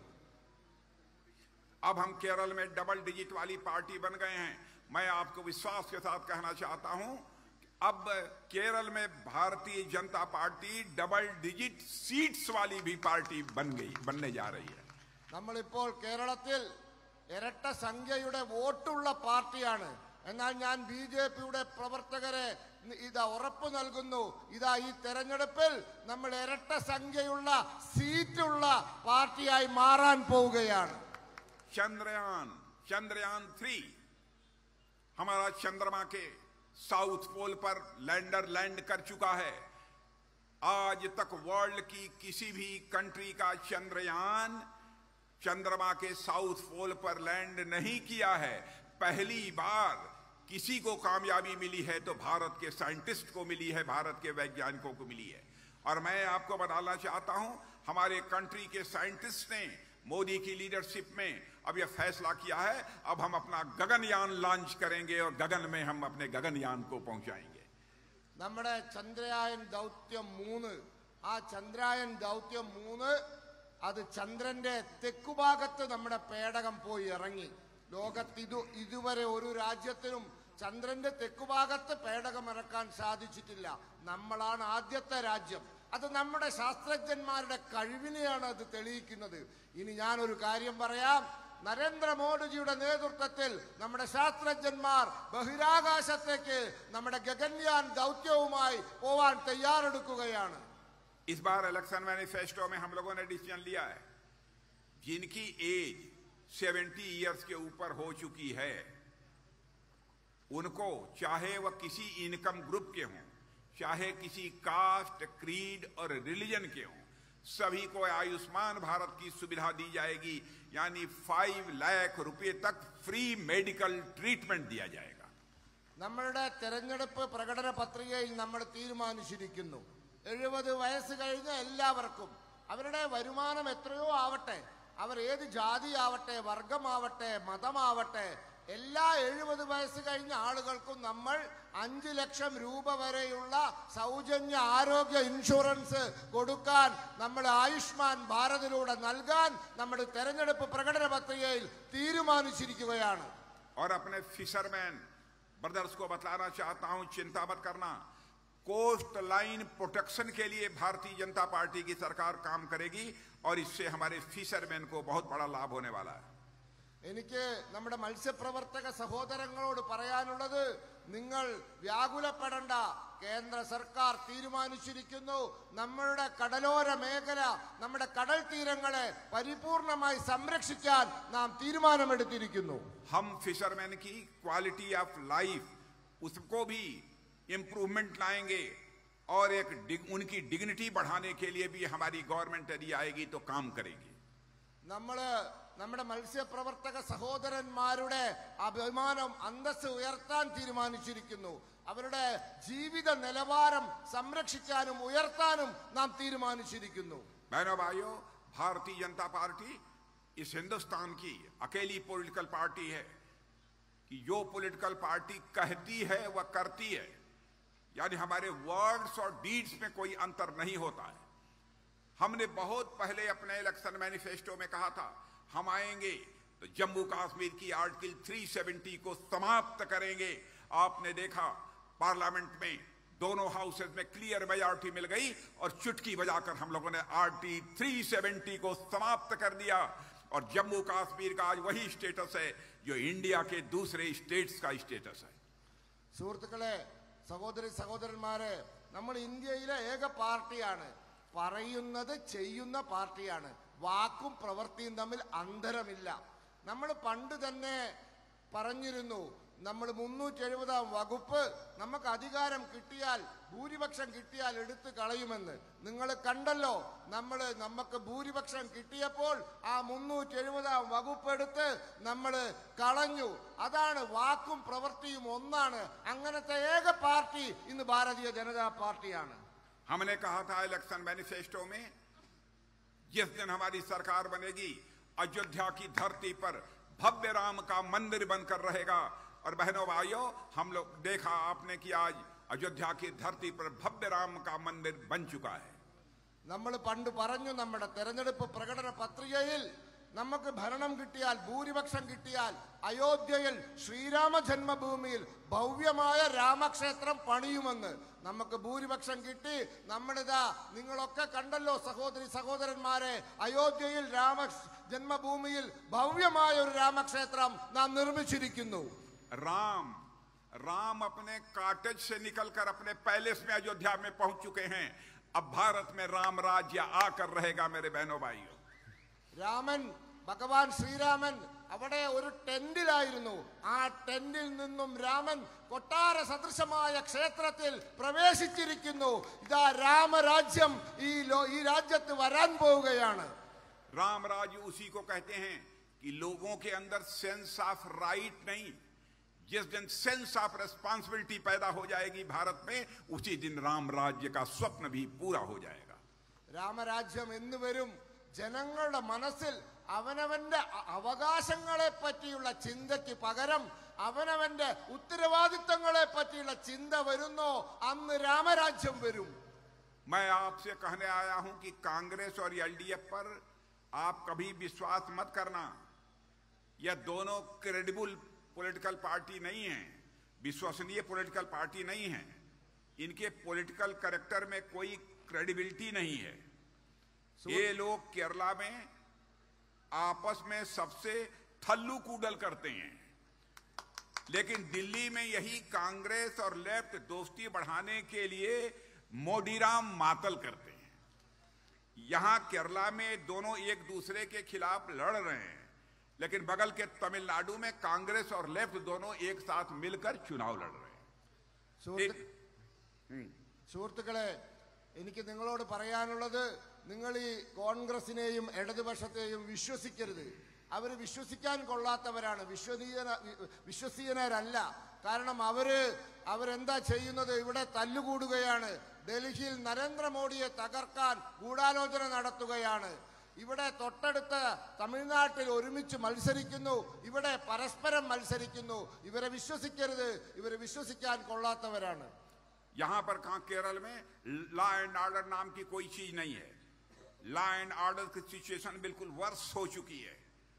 अब हम केरल में डबल डिजिट वाली पार्टी बन गए हैं. मैं आपको विश्वास के साथ कहना चाहता हूं, अब केरल में Bharatiya Janata party double digit seats वाली भी पार्टी बन गई बनने जा रही है. നമ്മളിപ്പോൾ കേരളത്തിൽ ഇരട്ട സംഖ്യയുടെ വോട്ടുള്ള പാർട്ടിയാണ്. എന്നാൽ ഞാൻ ബി ജെ പിയുടെ പ്രവർത്തകരെ ഇതാ ഉറപ്പു നൽകുന്നു, ഇതാ ഈ തെരഞ്ഞെടുപ്പിൽ നമ്മൾ ഇരട്ട സംഖ്യയുള്ള സീറ്റുള്ള പാർട്ടിയായി മാറാൻ പോവുകയാണ്. चंद्रयान चंद्रयान थ्री हमारा चंद्रमा के साउथ पोल पर लैंडर लैंड कर चुका है. आज तक वर्ल्ड की किसी भी कंट्री का चंद्रयान चंद्रमा के साउथ पोल पर लैंड नहीं किया है. पहली बार किसी को कामयाबी मिली है तो भारत के साइंटिस्ट को मिली है, भारत के वैज्ञानिकों को मिली है. और मैं आपको बताना चाहता हूं, हमारे कंट्री के साइंटिस्ट ने मोदी की लीडरशिप में अब यह फैसला किया है, अब हम अपना गगनयान लॉन्च करेंगे और गगन में हम अपने गगनयान को पहुंचाएंगे. നമ്മുടെ ചന്ദ്രയാൻ ദൗത്യം മൂന്ന്, ആ ചന്ദ്രയാൻ ദൗത്യം മൂന്ന് അത് ചന്ദ്രന്റെ തെക്കുഭാഗത്ത് നമ്മുടെ പേടകം പോയി ഇറങ്ങി. ലോകത്തിതു ഇതുവരെ ഒരു രാജ്യത്തിനും ചന്ദ്രന്റെ തെക്കുഭാഗത്ത് പേടകം ഇറക്കാൻ സാധിച്ചിട്ടില്ല. നമ്മളാണ് ആദ്യത്തെ രാജ്യം. അത് നമ്മുടെ ശാസ്ത്രജ്ഞന്മാരുടെ കഴിവിനെയാണ് അത് തെളിയിക്കുന്നത്. ഇനി ഞാനൊരു കാര്യം പറയാം, നരേന്ദ്രമോദിജിയുടെ നേതൃത്വത്തിൽ നമ്മുടെ ശാസ്ത്രജ്ഞന്മാർ ബഹിരാകാശത്തേക്ക് നമ്മുടെ ഗഗൻയാൻ ദൗത്യവുമായി പോവാൻ തയ്യാറെടുക്കുകയാണ്. इस बार इलेक्शन मैनिफेस्टो में हम लोगों ने डिसीजन लिया है, जिनकी एज सत्तर इयर्स के ऊपर हो चुकी है उनको, चाहे वह किसी इनकम ग्रुप के हों, चाहे किसी कास्ट, क्रीड और रिलीजन के हों, सभी को आयुष्मान भारत की सुविधा दी जाएगी। यानी फाइव लाख रुपए तक फ्री मेडिकल ट्रीटमेंट दिया जाएगा। നമ്മളുടെ തെരഞ്ഞെടുപ്പ് പ്രകടന പത്രികയിൽ നമ്മൾ തീരുമാനിച്ചിരിക്കുന്നു, എഴുപത് വയസ്സ് കഴിഞ്ഞ എല്ലാവർക്കും അവരുടെ വരുമാനം എത്രയോ ആവട്ടെ, അവർ ഏത് ജാതിയാവട്ടെ, വർഗമാവട്ടെ, മതമാവട്ടെ, എല്ലാ എഴുപത് വയസ്സ് കഴിഞ്ഞ ആളുകൾക്കും നമ്മൾ അഞ്ച് ലക്ഷം രൂപ വരെയുള്ള സൗജന്യ ആരോഗ്യ ഇൻഷുറൻസ് കൊടുക്കാൻ, നമ്മൾ ആയുഷ്മാൻ ഭാരതിലൂടെ നൽകാൻ നമ്മുടെ തെരഞ്ഞെടുപ്പ് പ്രകടന പത്രികയിൽ തീരുമാനിച്ചിരിക്കുകയാണ്. और अपने फिशरमैन ब्रदर्स को बतलाना चाहता हूं, चिंता मत करना, कोस्ट लाइन प्रोटेक्शन के लिए भारतीय जनता पार्टी की सरकार काम करेगी और इससे हमारे फिशरमैन को बहुत बड़ा लाभ होने वाला है। എനിക്ക് നമ്മുടെ മത്സ്യപ്രവർത്തക സഹോദരങ്ങളോട് പറയാനുള്ളത്, നിങ്ങൾ വ്യാകുലപ്പെടേണ്ട. കേന്ദ്ര സർക്കാർ തീരുമാനിച്ചിരിക്കുന്നു, നമ്മളുടെ കടലോര മേഖല, നമ്മുടെ കടൽ തീരങ്ങളെ പരിപൂർണമായി സംരക്ഷിക്കാൻ നാം തീരുമാനമെടുത്തിരിക്കുന്നു. हम फिशरमैन की क्वालिटी ऑफ लाइफ उसको भी इंप्रूवमेंट लाएंगे और एक डिग, उनकी डिग्निटी बढ़ाने के लिए भी हमारी गवर्नमेंट यदि आएगी तो काम करेगी। നമ്മള് നമ്മുടെ മത്സ്യപ്രവർത്തക സഹോദരന്മാരുടെ അഭിമാനം, അന്തസ്സ് ഉയർത്താൻ തീരുമാനിച്ചിരിക്കുന്നു. അവരുടെ ജീവിത നിലവാരം സംരക്ഷിക്കാനും ഉയർത്താനും നാം തീരുമാനിച്ചിരിക്കുന്നു. बहनों भाइयों, भारतीय जनता पार्टी इस हिंदुस्तान की अकेली पॉलिटिकल पार्टी है कि जो पॉलिटिकल पार्टी कहती है वह करती है। यानी हमारे वर्ड्स और डीड्स में कोई अंतर नहीं होता है। हमने बहुत पहले अपने इलेक्शन मैनिफेस्टो में कहा था, हम आएंगे तो जम्मू कश्मीर की आर्टिकल तीन सौ सत्तर को समाप्त करेंगे। आपने देखा पार्लियामेंट में दोनों हाउसेज में क्लियर मेजॉरिटी मिल गई और चुटकी बजाकर हम लोगों ने आर्टिकल तीन सौ सत्तर को समाप्त कर दिया और जम्मू कश्मीर का आज वही स्टेटस है जो इंडिया के दूसरे स्टेट्स का स्टेटस है। സുഹൃത്തുക്കളെ, സഹോദരി സഹോദരന്മാരെ, നമ്മൾ ഇന്ത്യയിലെ ഏക പാർട്ടിയാണ്. പറയുന്നത് ചെയ്യുന്ന പാർട്ടിയാണ്. വാക്കും പ്രവൃത്തിയും തമ്മിൽ അന്തരമില്ല. നമ്മൾ പണ്ട് തന്നെ പറഞ്ഞിരുന്നു, നമ്മൾ മുന്നൂറ്റി എഴുപതാം വകുപ്പ് നമുക്ക് അധികാരം കിട്ടിയാൽ, ഭൂരിപക്ഷം കിട്ടിയാൽ എടുത്തു കളയുമെന്ന്. നിങ്ങൾ കണ്ടല്ലോ, നമ്മൾ നമുക്ക് ഭൂരിപക്ഷം കിട്ടിയപ്പോൾ ആ മുന്നൂറ്റി എഴുപതാം വകുപ്പ് എടുത്ത് നമ്മൾ കളഞ്ഞു. അതാണ് വാക്കും പ്രവൃത്തിയും ഒന്നാണ്. അങ്ങനത്തെ ഏക പാർട്ടി ഇന്ന് ഭാരതീയ ജനതാ പാർട്ടിയാണ്. हमने कहा था इलेक्शन मैनिफेस्टो में, जिस दिन हमारी सरकार बनेगी अयोध्या की धरती पर भव्य राम का मंदिर बनकर रहेगा। और बहनों भाइयों, हम लोग देखा आपने कि आज अयोध्या की धरती पर भव्य राम का मंदिर बन चुका है। നമ്മൾ പണ്ട് പറഞ്ഞു, നമ്മുടെ തെരഞ്ഞെടുപ്പ് പ്രകടന പത്രികയിൽ നമുക്ക് ഭരണം കിട്ടിയാൽ, ഭൂരിപക്ഷം കിട്ടിയാൽ അയോധ്യയിൽ ശ്രീരാമ ജന്മഭൂമിയിൽ ഭവ്യമായ രാമക്ഷേത്രം പണിയുമെന്ന്. നമുക്ക് ഭൂരിപക്ഷം കിട്ടി. നമ്മളിതാ നിങ്ങളൊക്കെ കണ്ടല്ലോ സഹോദരി സഹോദരന്മാരെ, അയോധ്യയിൽ രാമ ജന്മഭൂമിയിൽ ഭവ്യമായ ഒരു രാമക്ഷേത്രം നാം നിർമ്മിച്ചിരിക്കുന്നു. राम राम अपने काटेज से निकलकर अपने पैलेस में अयोध्या में पहुंच चुके हैं। अब भारत में राम राज्य आकर रहेगा। मेरे बहनों भाइयों, രാമൻ, ഭഗവാൻ ശ്രീരാമൻ അവിടെ ഒരു ടെന്റിലായിരുന്നു. ആ ടെന്റിൽ നിന്നും രാമൻ കൊട്ടാര സദൃശമായ ക്ഷേത്രത്തിൽ പ്രവേശിച്ചിരിക്കുന്നു. ഇതാ രാമരാജ്യം ഈ ഈ രാജ്യത്ത് വരാൻ പോവുകയാണ്. राम राज्य उसी को कहते हैं कि लोगों के अंदर सेंस ऑफ राइट नहीं, जिस दिन सेंस ऑफ रेस्पॉन्सिबिलिटी पैदा हो जाएगी भारत में, उसी दिन राम राज्य का स्वप्न भी पूरा हो जाएगा। രാമരാജ്യം എന്ന് വരും. ജനങ്ങളുടെ മനസ്സിൽ അവനവന്റെ അവകാശങ്ങളെ പറ്റിയുള്ള ചിന്തയ്ക്ക് പകരം അവനവന്റെ ഉത്തരവാദിത്തങ്ങളെ പറ്റിയുള്ള ചിന്ത വരുന്നോ അന്ന് രാമരാജ്യം വരും. मैं आपसे कहने आया हूं कि कांग्रेस और एलडीएफ पर आप कभी विश्वास मत करना। यह दोनों क्रेडिबल पॉलिटिकल पार्टी नहीं है, विश्वसनीय पॉलिटिकल पार्टी नहीं है। इनके पॉलिटिकल कैरेक्टर में कोई क्रेडिबिलिटी नहीं है। ये लोग केरला में आपस में सबसे थल्लू कूडल करते हैं, लेकिन दिल्ली में यही कांग्रेस और लेफ्ट दोस्ती बढ़ाने के लिए मोडीराम मातल करते हैं। यहां केरला में दोनों एक दूसरे के खिलाफ लड़ रहे हैं, लेकिन बगल के तमिलनाडु में कांग्रेस और लेफ्ट दोनों एक साथ मिलकर चुनाव लड़ रहे हैं। സുഹൃത്ത് സുഹൃത്തുക്കളെ, എനിക്ക് നിങ്ങളോട് പറയാനുള്ളത്, നിങ്ങൾ ഈ കോൺഗ്രസിനെയും ഇടതുപക്ഷത്തെയും വിശ്വസിക്കരുത്. അവർ വിശ്വസിക്കാൻ കൊള്ളാത്തവരാണ്, വിശ്വസനീയ വിശ്വസനീയരല്ല. കാരണം അവര് അവരെന്താ ചെയ്യുന്നത്? ഇവിടെ തല്ലുകൂടുകയാണ്. ഡൽഹിയിൽ നരേന്ദ്രമോദിയെ തകർക്കാൻ ഗൂഢാലോചന നടത്തുകയാണ്. ഇവിടെ തൊട്ടടുത്ത തമിഴ്നാട്ടിൽ ഒരുമിച്ച് മത്സരിക്കുന്നു, ഇവിടെ പരസ്പരം മത്സരിക്കുന്നു. ഇവരെ വിശ്വസിക്കരുത്, ഇവരെ വിശ്വസിക്കാൻ കൊള്ളാത്തവരാണ്. यहां पर कहां केरल में लॉ एंड ऑर्डर नाम की कोई चीज नहीं है। लॉ एंड ऑर्डर की सिचुएशन बिल्कुल वर्स हो चुकी है।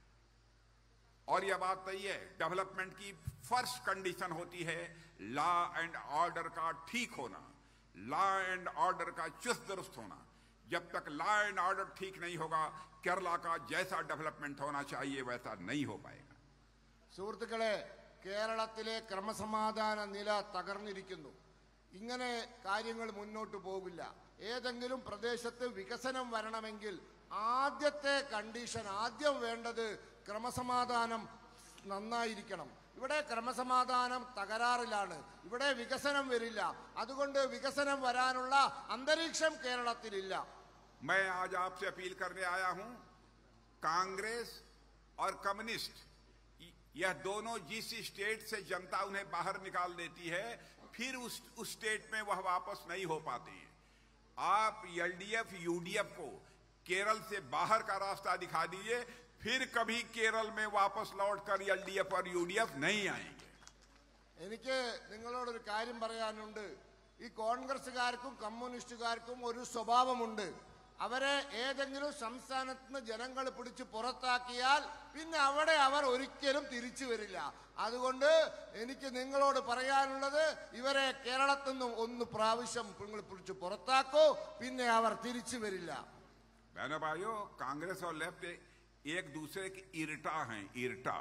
और यह बात सही है, डेवलपमेंट की फर्स्ट कंडीशन होती है लॉ एंड ऑर्डर का ठीक होना, लॉ एंड ऑर्डर का चुस्त दुरुस्त होना। जब तक लॉ एंड ऑर्डर ठीक नहीं होगा, केरला का जैसा डेवलपमेंट होना चाहिए वैसा नहीं हो पाएगा। സുഹൃത്തുക്കളെ, കേരളത്തിലെ ക്രമസമാധാന നില തകർന്നിരിക്കുന്നു. ഇങ്ങനെ കാര്യങ്ങൾ മുന്നോട്ട് പോകില്ല. ഏതെങ്കിലും പ്രദേശത്ത് വികസനം വരണമെങ്കിൽ ആദ്യത്തെ കണ്ടീഷൻ, ആദ്യം വേണ്ടത് ക്രമസമാധാനം നന്നായിരിക്കണം. ഇവിടെ ക്രമസമാധാനം തകരാറിലാണ്, ഇവിടെ വികസനം വരില്ല. അതുകൊണ്ട് വികസനം വരാനുള്ള അന്തരീക്ഷം കേരളത്തിലില്ല. मैं आज आपसे अपील करने आया हूं, कांग्रेस और कम्युनिस्ट यह दोनों जिस स्टेट से जनता उन्हें बाहर निकाल देती है, फिर उस उस स्टेट में वह वापस नहीं हो पाते हैं। आप एलडीएफ यूडीएफ को केरल से बाहर का रास्ता दिखा दीजिए, फिर कभी केरल में वापस लौटकर एलडीएफ और यूडीएफ नहीं आएंगे। എനിക്ക് നിങ്ങളോടൊരു കാര്യം പറയാനുണ്ട്. ഈ കോൺഗ്രസ്സുകാർക്കും കമ്മ്യൂണിസ്റ്റുകാർക്കും ഒരു സ്വഭാവമുണ്ട്. അവരെ ഏതെങ്കിലും സംസ്ഥാനത്ത് നിന്ന് ജനങ്ങൾ പിടിച്ച് പുറത്താക്കിയാൽ പിന്നെ അവിടെ അവർ ഒരിക്കലും തിരിച്ചു വരില്ല. അതുകൊണ്ട് എനിക്ക് നിങ്ങളോട് പറയാനുള്ളത്, ഇവരെ കേരളത്തിൽ നിന്നും ഒന്ന് പ്രാവശ്യം നിങ്ങൾ പിടിച്ച് പുറത്താക്കോ, പിന്നെ അവർ തിരിച്ചു വരില്ല. बहनों भाइयों, कांग्रेस और लेफ्ट एक दूसरे के इरटा हैं, इरटा।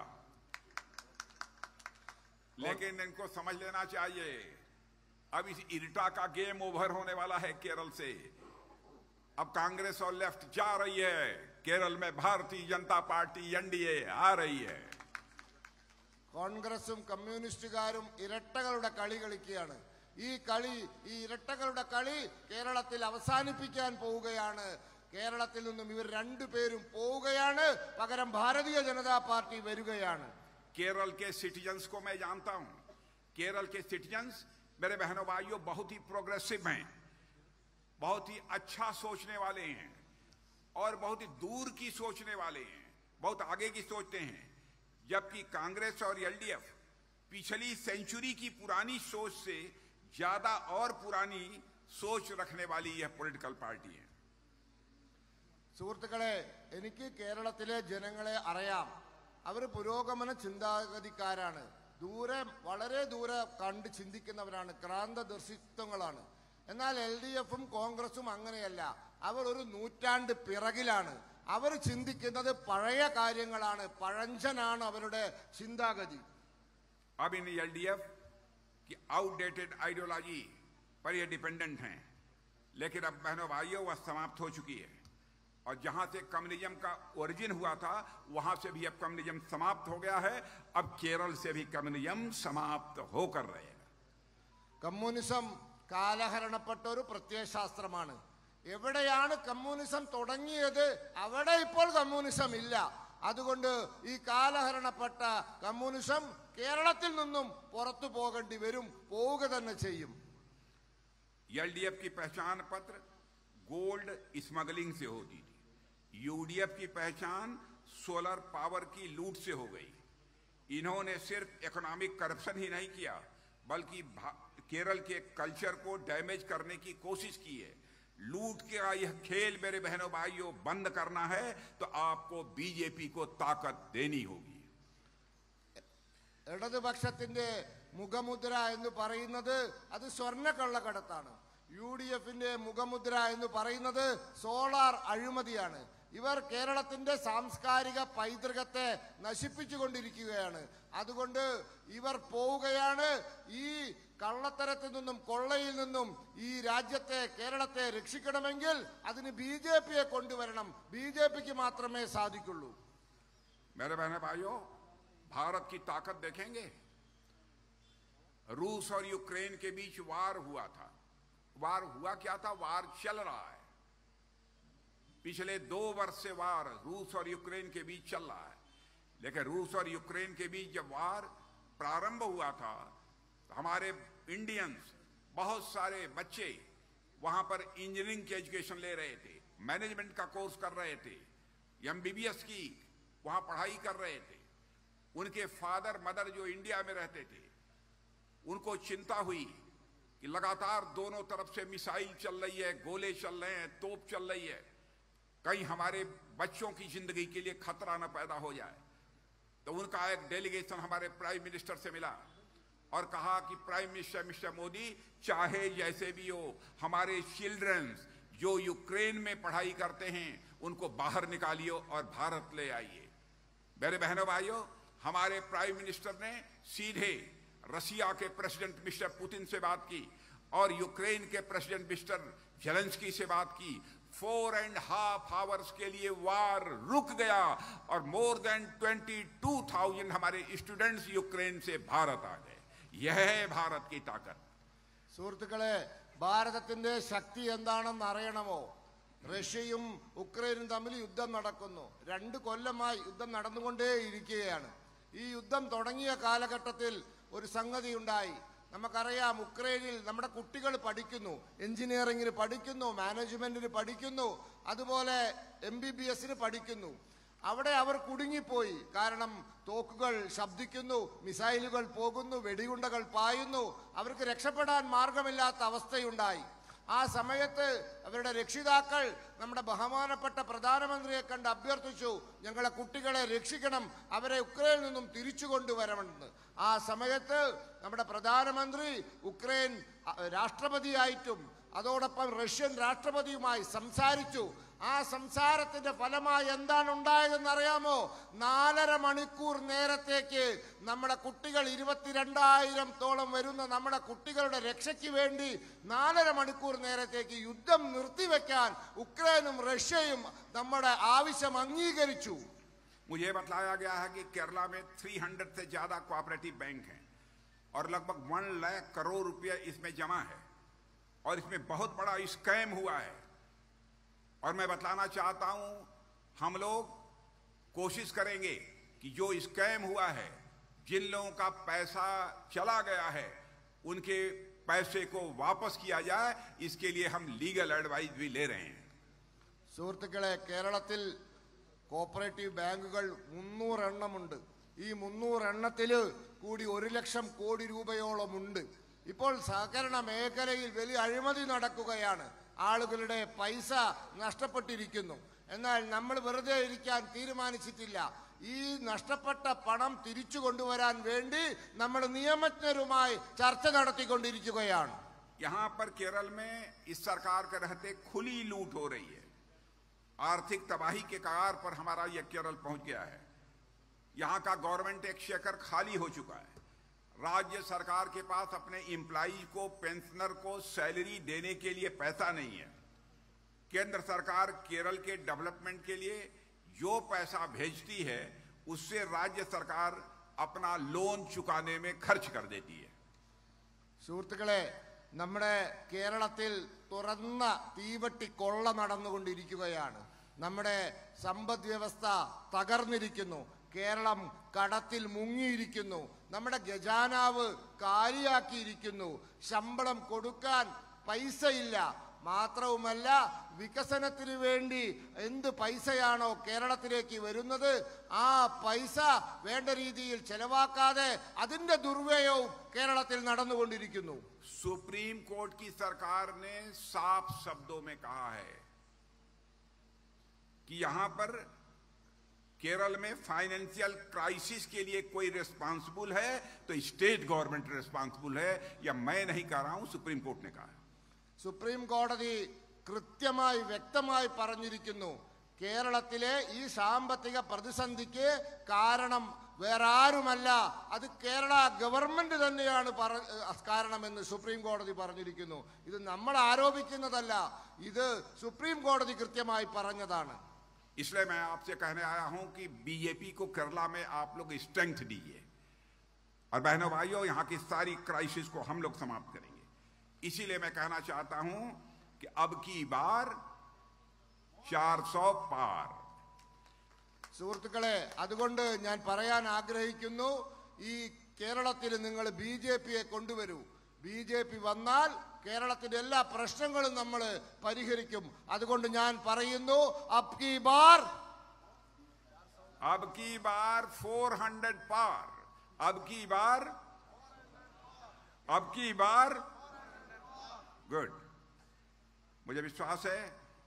लेकिन इनको समझ लेना चाहिए, अब इस इरटा का गेम ओवर होने वाला है केरल से। अब कांग्रेस और लेफ्ट जा रही है, केरल में भारतीय जनता पार्टी एनडीए आ रही है। കോൺഗ്രസും കമ്മ്യൂണിസ്റ്റുകാരും ഇരട്ടകളുടെ കളി കളിക്കുകയാണ്. ഈ കളി ഈ ഇരട്ടകളുടെ കളി കേരളത്തിൽ അവസാനിപ്പിക്കാൻ പോവുകയാണ്. കേരളത്തിൽ നിന്നും ഇവർ രണ്ടുപേരും പോവുകയാണ്, പകരം ഭാരതീയ ജനതാ പാർട്ടി വരികയാണ്. केरल के सिटीजन्स को मैं जानता हूं। केरल के सिटीजन्स मेरे बहनों भाइयों बहुत ही प्रोग्रेसिव हैं, बहुत ही अच्छा सोचने वाले हैं और बहुत ही दूर की सोचने वाले हैं, बहुत आगे की सोचते हैं। जबकि कांग्रेस और एलडीएफ पिछली सेंचुरी की पुरानी सोच से ज्यादा और पुरानी सोच रखने वाली यह पॉलिटिकल पार्टी है। സുഹൃത്തുക്കളെ, എനിക്ക് കേരളത്തിലെ ജനങ്ങളെ അറിയാം. അവർ പുരോഗമന ചിന്താഗതിക്കാരാണ്, ദൂരെ വളരെ ദൂരെ കണ്ട് ചിന്തിക്കുന്നവരാണ്, ക്രാന്തദർശിത്വങ്ങളാണ്. എന്നാൽ എൽ ഡി എഫും കോൺഗ്രസും അങ്ങനെയല്ല. അവർ ഒരു നൂറ്റാണ്ട് പിറകിലാണ്. അവർ ചിന്തിക്കുന്നത് പഴയ കാര്യങ്ങളാണ്, പഴഞ്ചനാണ് അവരുടെ ചിന്താഗതി. अब इन एलडीएफ की आउटडेटेड आइडियोलॉजी पर ये डिपेंडेंट हैं, लेकिन अब बहनों भाइयों वह समाप्त हो चुकी है। और जहां से कम्युनिज्म का ओरिजिन हुआ था, वहां से भी अब कम्युनिज्म समाप्त हो गया है। अब केरल से भी कम्युनिज्म समाप्त होकर रहेगा। കമ്മ്യൂണിസം കാലഹരണപ്പെട്ട ഒരു പ്രത്യയശാസ്ത്രമാണ്. എവിടെയാണ് കമ്മ്യൂണിസം തുടങ്ങിയത്, അവിടെ ഇപ്പോൾ കമ്മ്യൂണിസം ഇല്ല. അതുകൊണ്ട് ഈ കാലഹരണപ്പെട്ട കമ്മ്യൂണിസം കേരളത്തിൽ നിന്നും പുറത്തു പോകേണ്ടി വരും, പോവുക തന്നെ ചെയ്യും. एलडीएफ की पहचान पत्र गोल्ड स्मगलिंग से होती थी, यूडीएफ की पहचान सोलर पावर की लूट से हो गई। इन्होंने सिर्फ इकोनॉमिक करप्शन ही नहीं किया, बल्कि केरल के कल्चर को डैमेज करने की कोशिश की है। लूट का यह खेल मेरे बहनों भाइयों बंद करना है तो आपको बीजेपी को ताकत देनी होगी। ഇടതുപക്ഷത്തിന്റെ മുഖമുദ്ര എന്ന് പറയുന്നത് അത് സ്വർണ്ണക്കള്ളക്കടത്താണ്. യു ഡി എഫിന്റെ മുഖമുദ്ര എന്ന് പറയുന്നത് സോളാർ അഴിമതിയാണ്. ഇവർ കേരളത്തിന്റെ സാംസ്കാരിക പൈതൃകത്തെ നശിപ്പിച്ചുകൊണ്ടിരിക്കുകയാണ്. അതുകൊണ്ട് ഇവർ പോവുകയാണ്. ഈ കള്ളത്തരത്തിൽ നിന്നും കൊള്ളയിൽ നിന്നും ഈ രാജ്യത്തെ കേരളത്തെ രക്ഷിക്കണമെങ്കിൽ അതിന് ബി ജെ പിയെ കൊണ്ടുവരണം. ബി ജെ പിക്ക് മാത്രമേ സാധിക്കുള്ളൂ. मेरे बहन भाइयों, भारत की ताकत देखेंगे. रूस और यूक्रेन के बीच वार हुआ था. वार हुआ क्या था? वार चल रहा है. पिछले दो वर्ष से वार रूस और यूक्रेन के बीच चल रहा है. लेकिन रूस और यूक्रेन के बीच जब वार प्रारंभ हुआ था, हमारे इंडियंस, बहुत सारे बच्चे वहां पर इंजीनियरिंग की एजुकेशन ले रहे थे, मैनेजमेंट का कोर्स कर रहे थे, एमबीबीएस की वहां पढ़ाई कर रहे थे. उनके फादर मदर जो इंडिया में रहते थे, उनको चिंता हुई कि लगातार दोनों तरफ से मिसाइल चल रही है, गोले चल रहे हैं, तोप चल रही है, कहीं हमारे बच्चों की जिंदगी के लिए खतरा न पैदा हो जाए. तो उनका एक डेलीगेशन हमारे प्राइम मिनिस्टर से मिला और कहा कि प्राइम मिनिस्टर मिस्टर मोदी, चाहे जैसे भी हो, हमारे चिल्ड्रंस जो यूक्रेन में पढ़ाई करते हैं उनको बाहर निकालियो और भारत ले आइए. मेरे बहनों भाइयों, हमारे प्राइम मिनिस्टर ने सीधे रसिया के प्रेसिडेंट मिस्टर पुतिन से बात की और यूक्रेन के प्रेसिडेंट मिस्टर जेलेंस्की से बात की. फोर एंड हाफ आवर्स के लिए वार रुक गया और more than twenty two thousand हमारे स्टूडेंट्स यूक्रेन से भारत आ गए. यह है भारत की ताकत. സുഹൃത്തുക്കളെ, ഭാരതത്തിന്റെ ശക്തി എന്താണെന്ന് അറിയണമോ? റഷ്യയും ഉക്രൈനും തമ്മിൽ യുദ്ധം നടക്കുന്നു. രണ്ട് കൊല്ലമായി യുദ്ധം നടന്നുകൊണ്ടേയിരിക്കുകയാണ്. ഈ യുദ്ധം തുടങ്ങിയ കാലഘട്ടത്തിൽ ഒരു സംഗതി ഉണ്ടായി. നമുക്കറിയാം, ഉക്രൈനിൽ നമ്മുടെ കുട്ടികൾ പഠിക്കുന്നു, എഞ്ചിനീയറിംഗിന് പഠിക്കുന്നു, മാനേജ്മെന്റിന് പഠിക്കുന്നു, അതുപോലെ എം ബി ബി എസിന് പഠിക്കുന്നു. അവിടെ അവർ കുടുങ്ങിപ്പോയി. കാരണം തോക്കുകൾ ശബ്ദിക്കുന്നു, മിസൈലുകൾ പോകുന്നു, വെടിയുണ്ടകൾ പായുന്നു. അവർക്ക് രക്ഷപ്പെടാൻ മാർഗമില്ലാത്ത അവസ്ഥയുണ്ടായി. ആ സമയത്ത് അവരുടെ രക്ഷിതാക്കൾ നമ്മുടെ ബഹുമാനപ്പെട്ട പ്രധാനമന്ത്രിയെ കണ്ട് അഭ്യർത്ഥിച്ചു, ഞങ്ങളെ കുട്ടികളെ രക്ഷിക്കണം, അവരെ ഉക്രൈനിൽ നിന്നും തിരിച്ചു കൊണ്ടുവരണമെന്ന്. ആ സമയത്ത് നമ്മുടെ പ്രധാനമന്ത്രി ഉക്രൈൻ രാഷ്ട്രപതിയായിട്ടും അതോടൊപ്പം റഷ്യൻ രാഷ്ട്രപതിയുമായി സംസാരിച്ചു. ആ സംസാരത്തിന്റെ ഫലമായി എന്താണ് ഉണ്ടായതെന്ന് അറിയാമോ? നാലര മണിക്കൂർ നേരത്തേക്ക് നമ്മുടെ കുട്ടികൾ, ഇരുപത്തിരണ്ടായിരത്തോളം വരുന്ന നമ്മുടെ കുട്ടികളുടെ രക്ഷയ്ക്ക് വേണ്ടി നാലര മണിക്കൂർ നേരത്തേക്ക് യുദ്ധം നിർത്തിവെക്കാൻ ഉക്രൈനും റഷ്യയും നമ്മുടെ ആവശ്യം അംഗീകരിച്ചു. मुझे बताया गया है कि केरला में तीन सौ से ज्यादा कोऑपरेटिव बैंक हैं और लगभग वन लाख करोड़ रुपया इसमें जमा है और इसमें बहुत बड़ा स्कैम हुआ है. और मैं बतलाना चाहता हूं, हम लोग कोशिश करेंगे कि जो स्कैम हुआ है, जिन लोगों का पैसा चला गया है, उनके पैसे को वापस किया जाए. इसके लिए हम लीगल एडवाइस भी ले रहे हैं. സുഹൃത്തുക്കളെ, കേരളത്തിൽ കോപ്പറേറ്റീവ് ബാങ്കുകൾ മുന്നൂറെണ്ണമുണ്ട്. ഈ മുന്നൂറെണ്ണത്തിൽ കൂടി ഒരു ലക്ഷം കോടി രൂപയോളം ഉണ്ട്. ഇപ്പോൾ സഹകരണ മേഖലയിൽ വലിയ അഴിമതി നടക്കുകയാണ്. ആളുകളുടെ പൈസ നഷ്ടപ്പെട്ടിരിക്കുന്നു. എന്നാൽ നമ്മൾ വെറുതെ ഇരിക്കാൻ തീരുമാനിച്ചിട്ടില്ല. ഈ നഷ്ടപ്പെട്ട പണം തിരിച്ചു കൊണ്ടുവരാൻ വേണ്ടി നമ്മൾ നിയമജ്ഞരുമായി ചർച്ച നടത്തിക്കൊണ്ടിരിക്കുകയാണ്. यहां पर केरल में इस सरकार के रहते खुली लूट हो रही है. आर्थिक तबाही के कगार पर हमारा यह केरल पहुंच गया है. यहां का गवर्नमेंट एक्सचेकर खाली हो चुका है. राज्य सरकार के पास अपने एम्प्लॉइज को, पेंशनर को सैलरी देने के लिए पैसा नहीं है. केंद्र सरकार केरल के डेवलपमेंट के लिए जो पैसा भेजती है, उससे राज्य सरकार अपना लोन चुकाने में खर्च कर देती है. സുഹൃത്തുക്കളെ, നമ്മുടെ കേരളത്തിൽ തുറന്ന തീവട്ടി കൊള്ള നടന്നുകൊണ്ടിരിക്കുകയാണ്. നമ്മുടെ സമ്പദ് വ്യവസ്ഥ തകർന്നിരിക്കുന്നു. കേരളം കടത്തിൽ മുങ്ങിയിരിക്കുന്നു. നമ്മുടെ ഖജാനാവ് കാലിയാക്കിയിരിക്കുന്നു. ശമ്പളം കൊടുക്കാൻ പൈസയില്ല. മാത്രവുമല്ല, വികസനത്തിന് വേണ്ടി എന്ത് പൈസയാണോ കേരളത്തിലേക്ക് വരുന്നത്, ആ പൈസ വേണ്ട രീതിയിൽ ചെലവാക്കാതെ അതിന്റെ ദുർവ്യയവും കേരളത്തിൽ നടന്നുകൊണ്ടിരിക്കുന്നു. सुप्रीम कोर्ट की सरकार ने साफ शब्दों में कहा है कि यहां पर केरल में फाइनेंशियल क्राइसिस के लिए कोई रिस्पांसिबल है तो स्टेट गवर्नमेंट रिस्पांसिबल है. या मैं नहीं कह रहा हूं, सुप्रीम कोर्ट ने कहा. സുപ്രീം കോടതി കൃത്യമായി വ്യക്തമായി പറഞ്ഞിരിക്കുന്നു, കേരളത്തിലെ ഈ സാമ്പത്തിക പ്രതിസന്ധിക്ക് കാരണം വേറെ ആരുമല്ല, അത് കേരള ഗവൺമെന്റ് തന്നെയാണ് പറ കാരണമെന്ന് സുപ്രീം കോടതി പറഞ്ഞിരിക്കുന്നു. ഇത് നമ്മൾ ആരോപിക്കുന്നതല്ല, ഇത് സുപ്രീം കോടതി കൃത്യമായി പറഞ്ഞതാണ്. इसलिए मैं आपसे कहने आया हूं कि बीजेपी को केरला में आप लोग स्ट्रेंथ दीजिए और बहनों भाइयों यहाँ की सारी क्राइसिस को हम लोग समाप्त करेंगे. इसीलिए मैं कहना चाहता हूं कि अब की बार चार सौ पार. സുഹൃത്തുക്കളെ, അതുകൊണ്ട് ഞാൻ പറയാൻ ആഗ്രഹിക്കുന്നു, ഈ കേരളത്തിൽ നിങ്ങൾ ബി ജെ പിയെ കൊണ്ടുവരൂ. ബി ജെ പി വന്നാൽ കേരളത്തിന്റെ എല്ലാ പ്രശ്നങ്ങളും നമ്മൾ പരിഹരിക്കും. അതുകൊണ്ട് ഞാൻ പറയുന്നു, അബ് കി ബാർ अब की बार चार सौ पार. अब की बार अब की बार गुड. मुझे विश्वास है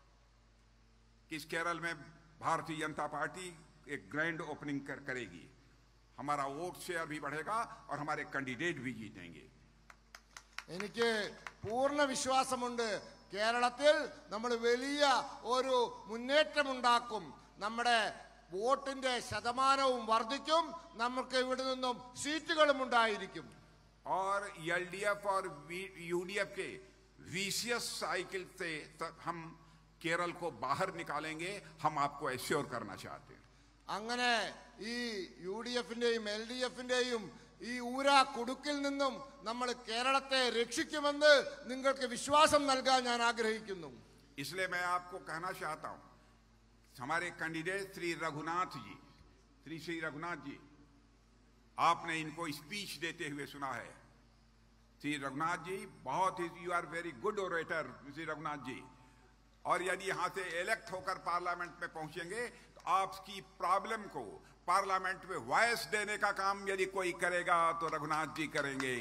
कि इस केरल में भारतीय जनता पार्टी एक ग्रैंड ओपनिंग कर करेगी. हमारा वोट शेयर भी बढ़ेगा और हमारे कैंडिडेट भी जीतेंगे. എനിക്ക് പൂർണ്ണ വിശ്വാസമുണ്ട്, കേരളത്തിൽ നമ്മൾ വലിയ ഒരു മുന്നേറ്റമുണ്ടാക്കും. നമ്മുടെ വോട്ടിന്റെ ശതമാനവും വർദ്ധിക്കും, നമുക്ക് ഇവിടെ നിന്നും സീറ്റുകളും ഉണ്ടായിരിക്കും. और एलडीएफ और यूडीएफ के विशियस साइकिल से हम केरल को बाहर निकालेंगे, हम आपको एश्योर करना चाहते हैं. അങ്ങനെ ഈ യു ഡി എഫിന്റെയും എൽ ഡി എഫിന്റെയും ഈ ഊരാ കുടുക്കിൽ നിന്നും നമ്മൾ കേരളത്തെ രക്ഷിക്കുമെന്ന് നിങ്ങൾക്ക് വിശ്വാസം നൽകാൻ ഞാൻ ആഗ്രഹിക്കുന്നു. इसलिए मैं आपको कहना चाहता हूं, हमारे कैंडिडेट श्री रघुनाथ जी श्री श्री रघुनाथ जी आपने इनको स्पीच देते हुए सुना है. श्री रघुनाथ जी बहुत ही, you are very good orator Shri Raghunath ji. और यदि यहां से इलेक्ट होकर पार्लियामेंट में पहुंचेंगे तो आपकी प्रॉब्लम को पार्लियामेंट में वॉइस देने का काम यदि कोई करेगा तो रघुनाथ जी करेंगे.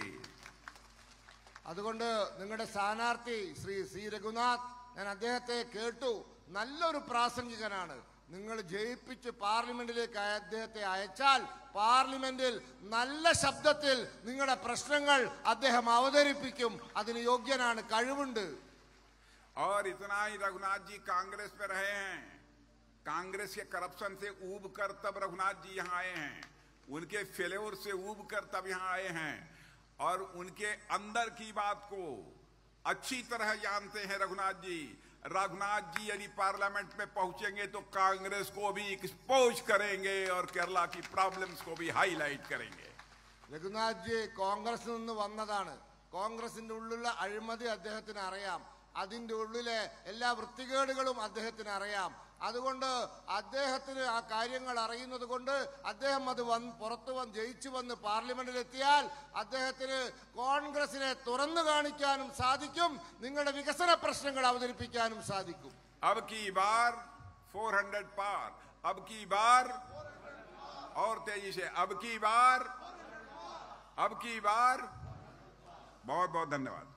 അതുകൊണ്ട് നിങ്ങളുടെ സ്ഥാനാർത്ഥി ശ്രീ സി രഘുനാഥ്, ഞാൻ അദ്ദേഹത്തെ കേട്ടു, നല്ലൊരു പ്രാസംഗികനാണ്. നിങ്ങൾ ജയിപ്പിച്ച് പാർലമെന്റിലേക്ക് അദ്ദേഹത്തെ അയച്ചാൽ പാർലമെന്റിൽ നല്ല ശബ്ദത്തിൽ നിങ്ങളുടെ പ്രശ്നങ്ങൾ അദ്ദേഹം അവതരിപ്പിക്കും. അതിന് യോഗ്യനാണ്, കഴിവുണ്ട്. और इतना ही रघुनाथ जी कांग्रेस में रहे हैं, कांग्रेस के करप्शन से ऊब कर तब रघुनाथ जी यहाँ आए हैं, उनके फेल्योर से ऊब कर तब यहाँ आए हैं और उनके अंदर की बात को अच्छी तरह जानते हैं रघुनाथ जी. रघुनाथ जी यदि पार्लियामेंट में पहुंचेंगे तो कांग्रेस को भी एक्सपोज करेंगे और केरला की प्रॉब्लम्स को भी हाईलाइट करेंगे. രഘുനാഥ് ജി കോൺഗ്രസിൽ നിന്ന് വന്നതാണ്. കോൺഗ്രസിന്റെ ഉള്ളിലുള്ള അഴിമതി അദ്ദേഹത്തിന് അറിയാം, അതിന്റെ ഉള്ളിലെ എല്ലാ വൃത്തികേടുകളും അദ്ദേഹത്തിന് അറിയാം. അതുകൊണ്ട് അദ്ദേഹത്തിന് ആ കാര്യങ്ങൾ അറിയുന്നത് കൊണ്ട് അദ്ദേഹം അത് വന്ന് പുറത്തു വന്ന് ജയിച്ചു വന്ന് പാർലമെന്റിലെത്തിയാൽ അദ്ദേഹത്തിന് കോൺഗ്രസിനെ തുറന്നു കാണിക്കാനും സാധിക്കും, നിങ്ങളുടെ വികസന പ്രശ്നങ്ങൾ അവതരിപ്പിക്കാനും സാധിക്കും. अब की बार चार सौ पार. अब की बार और तेजी से. अब की बार अब की बार बहुत बहुत धन्यवाद.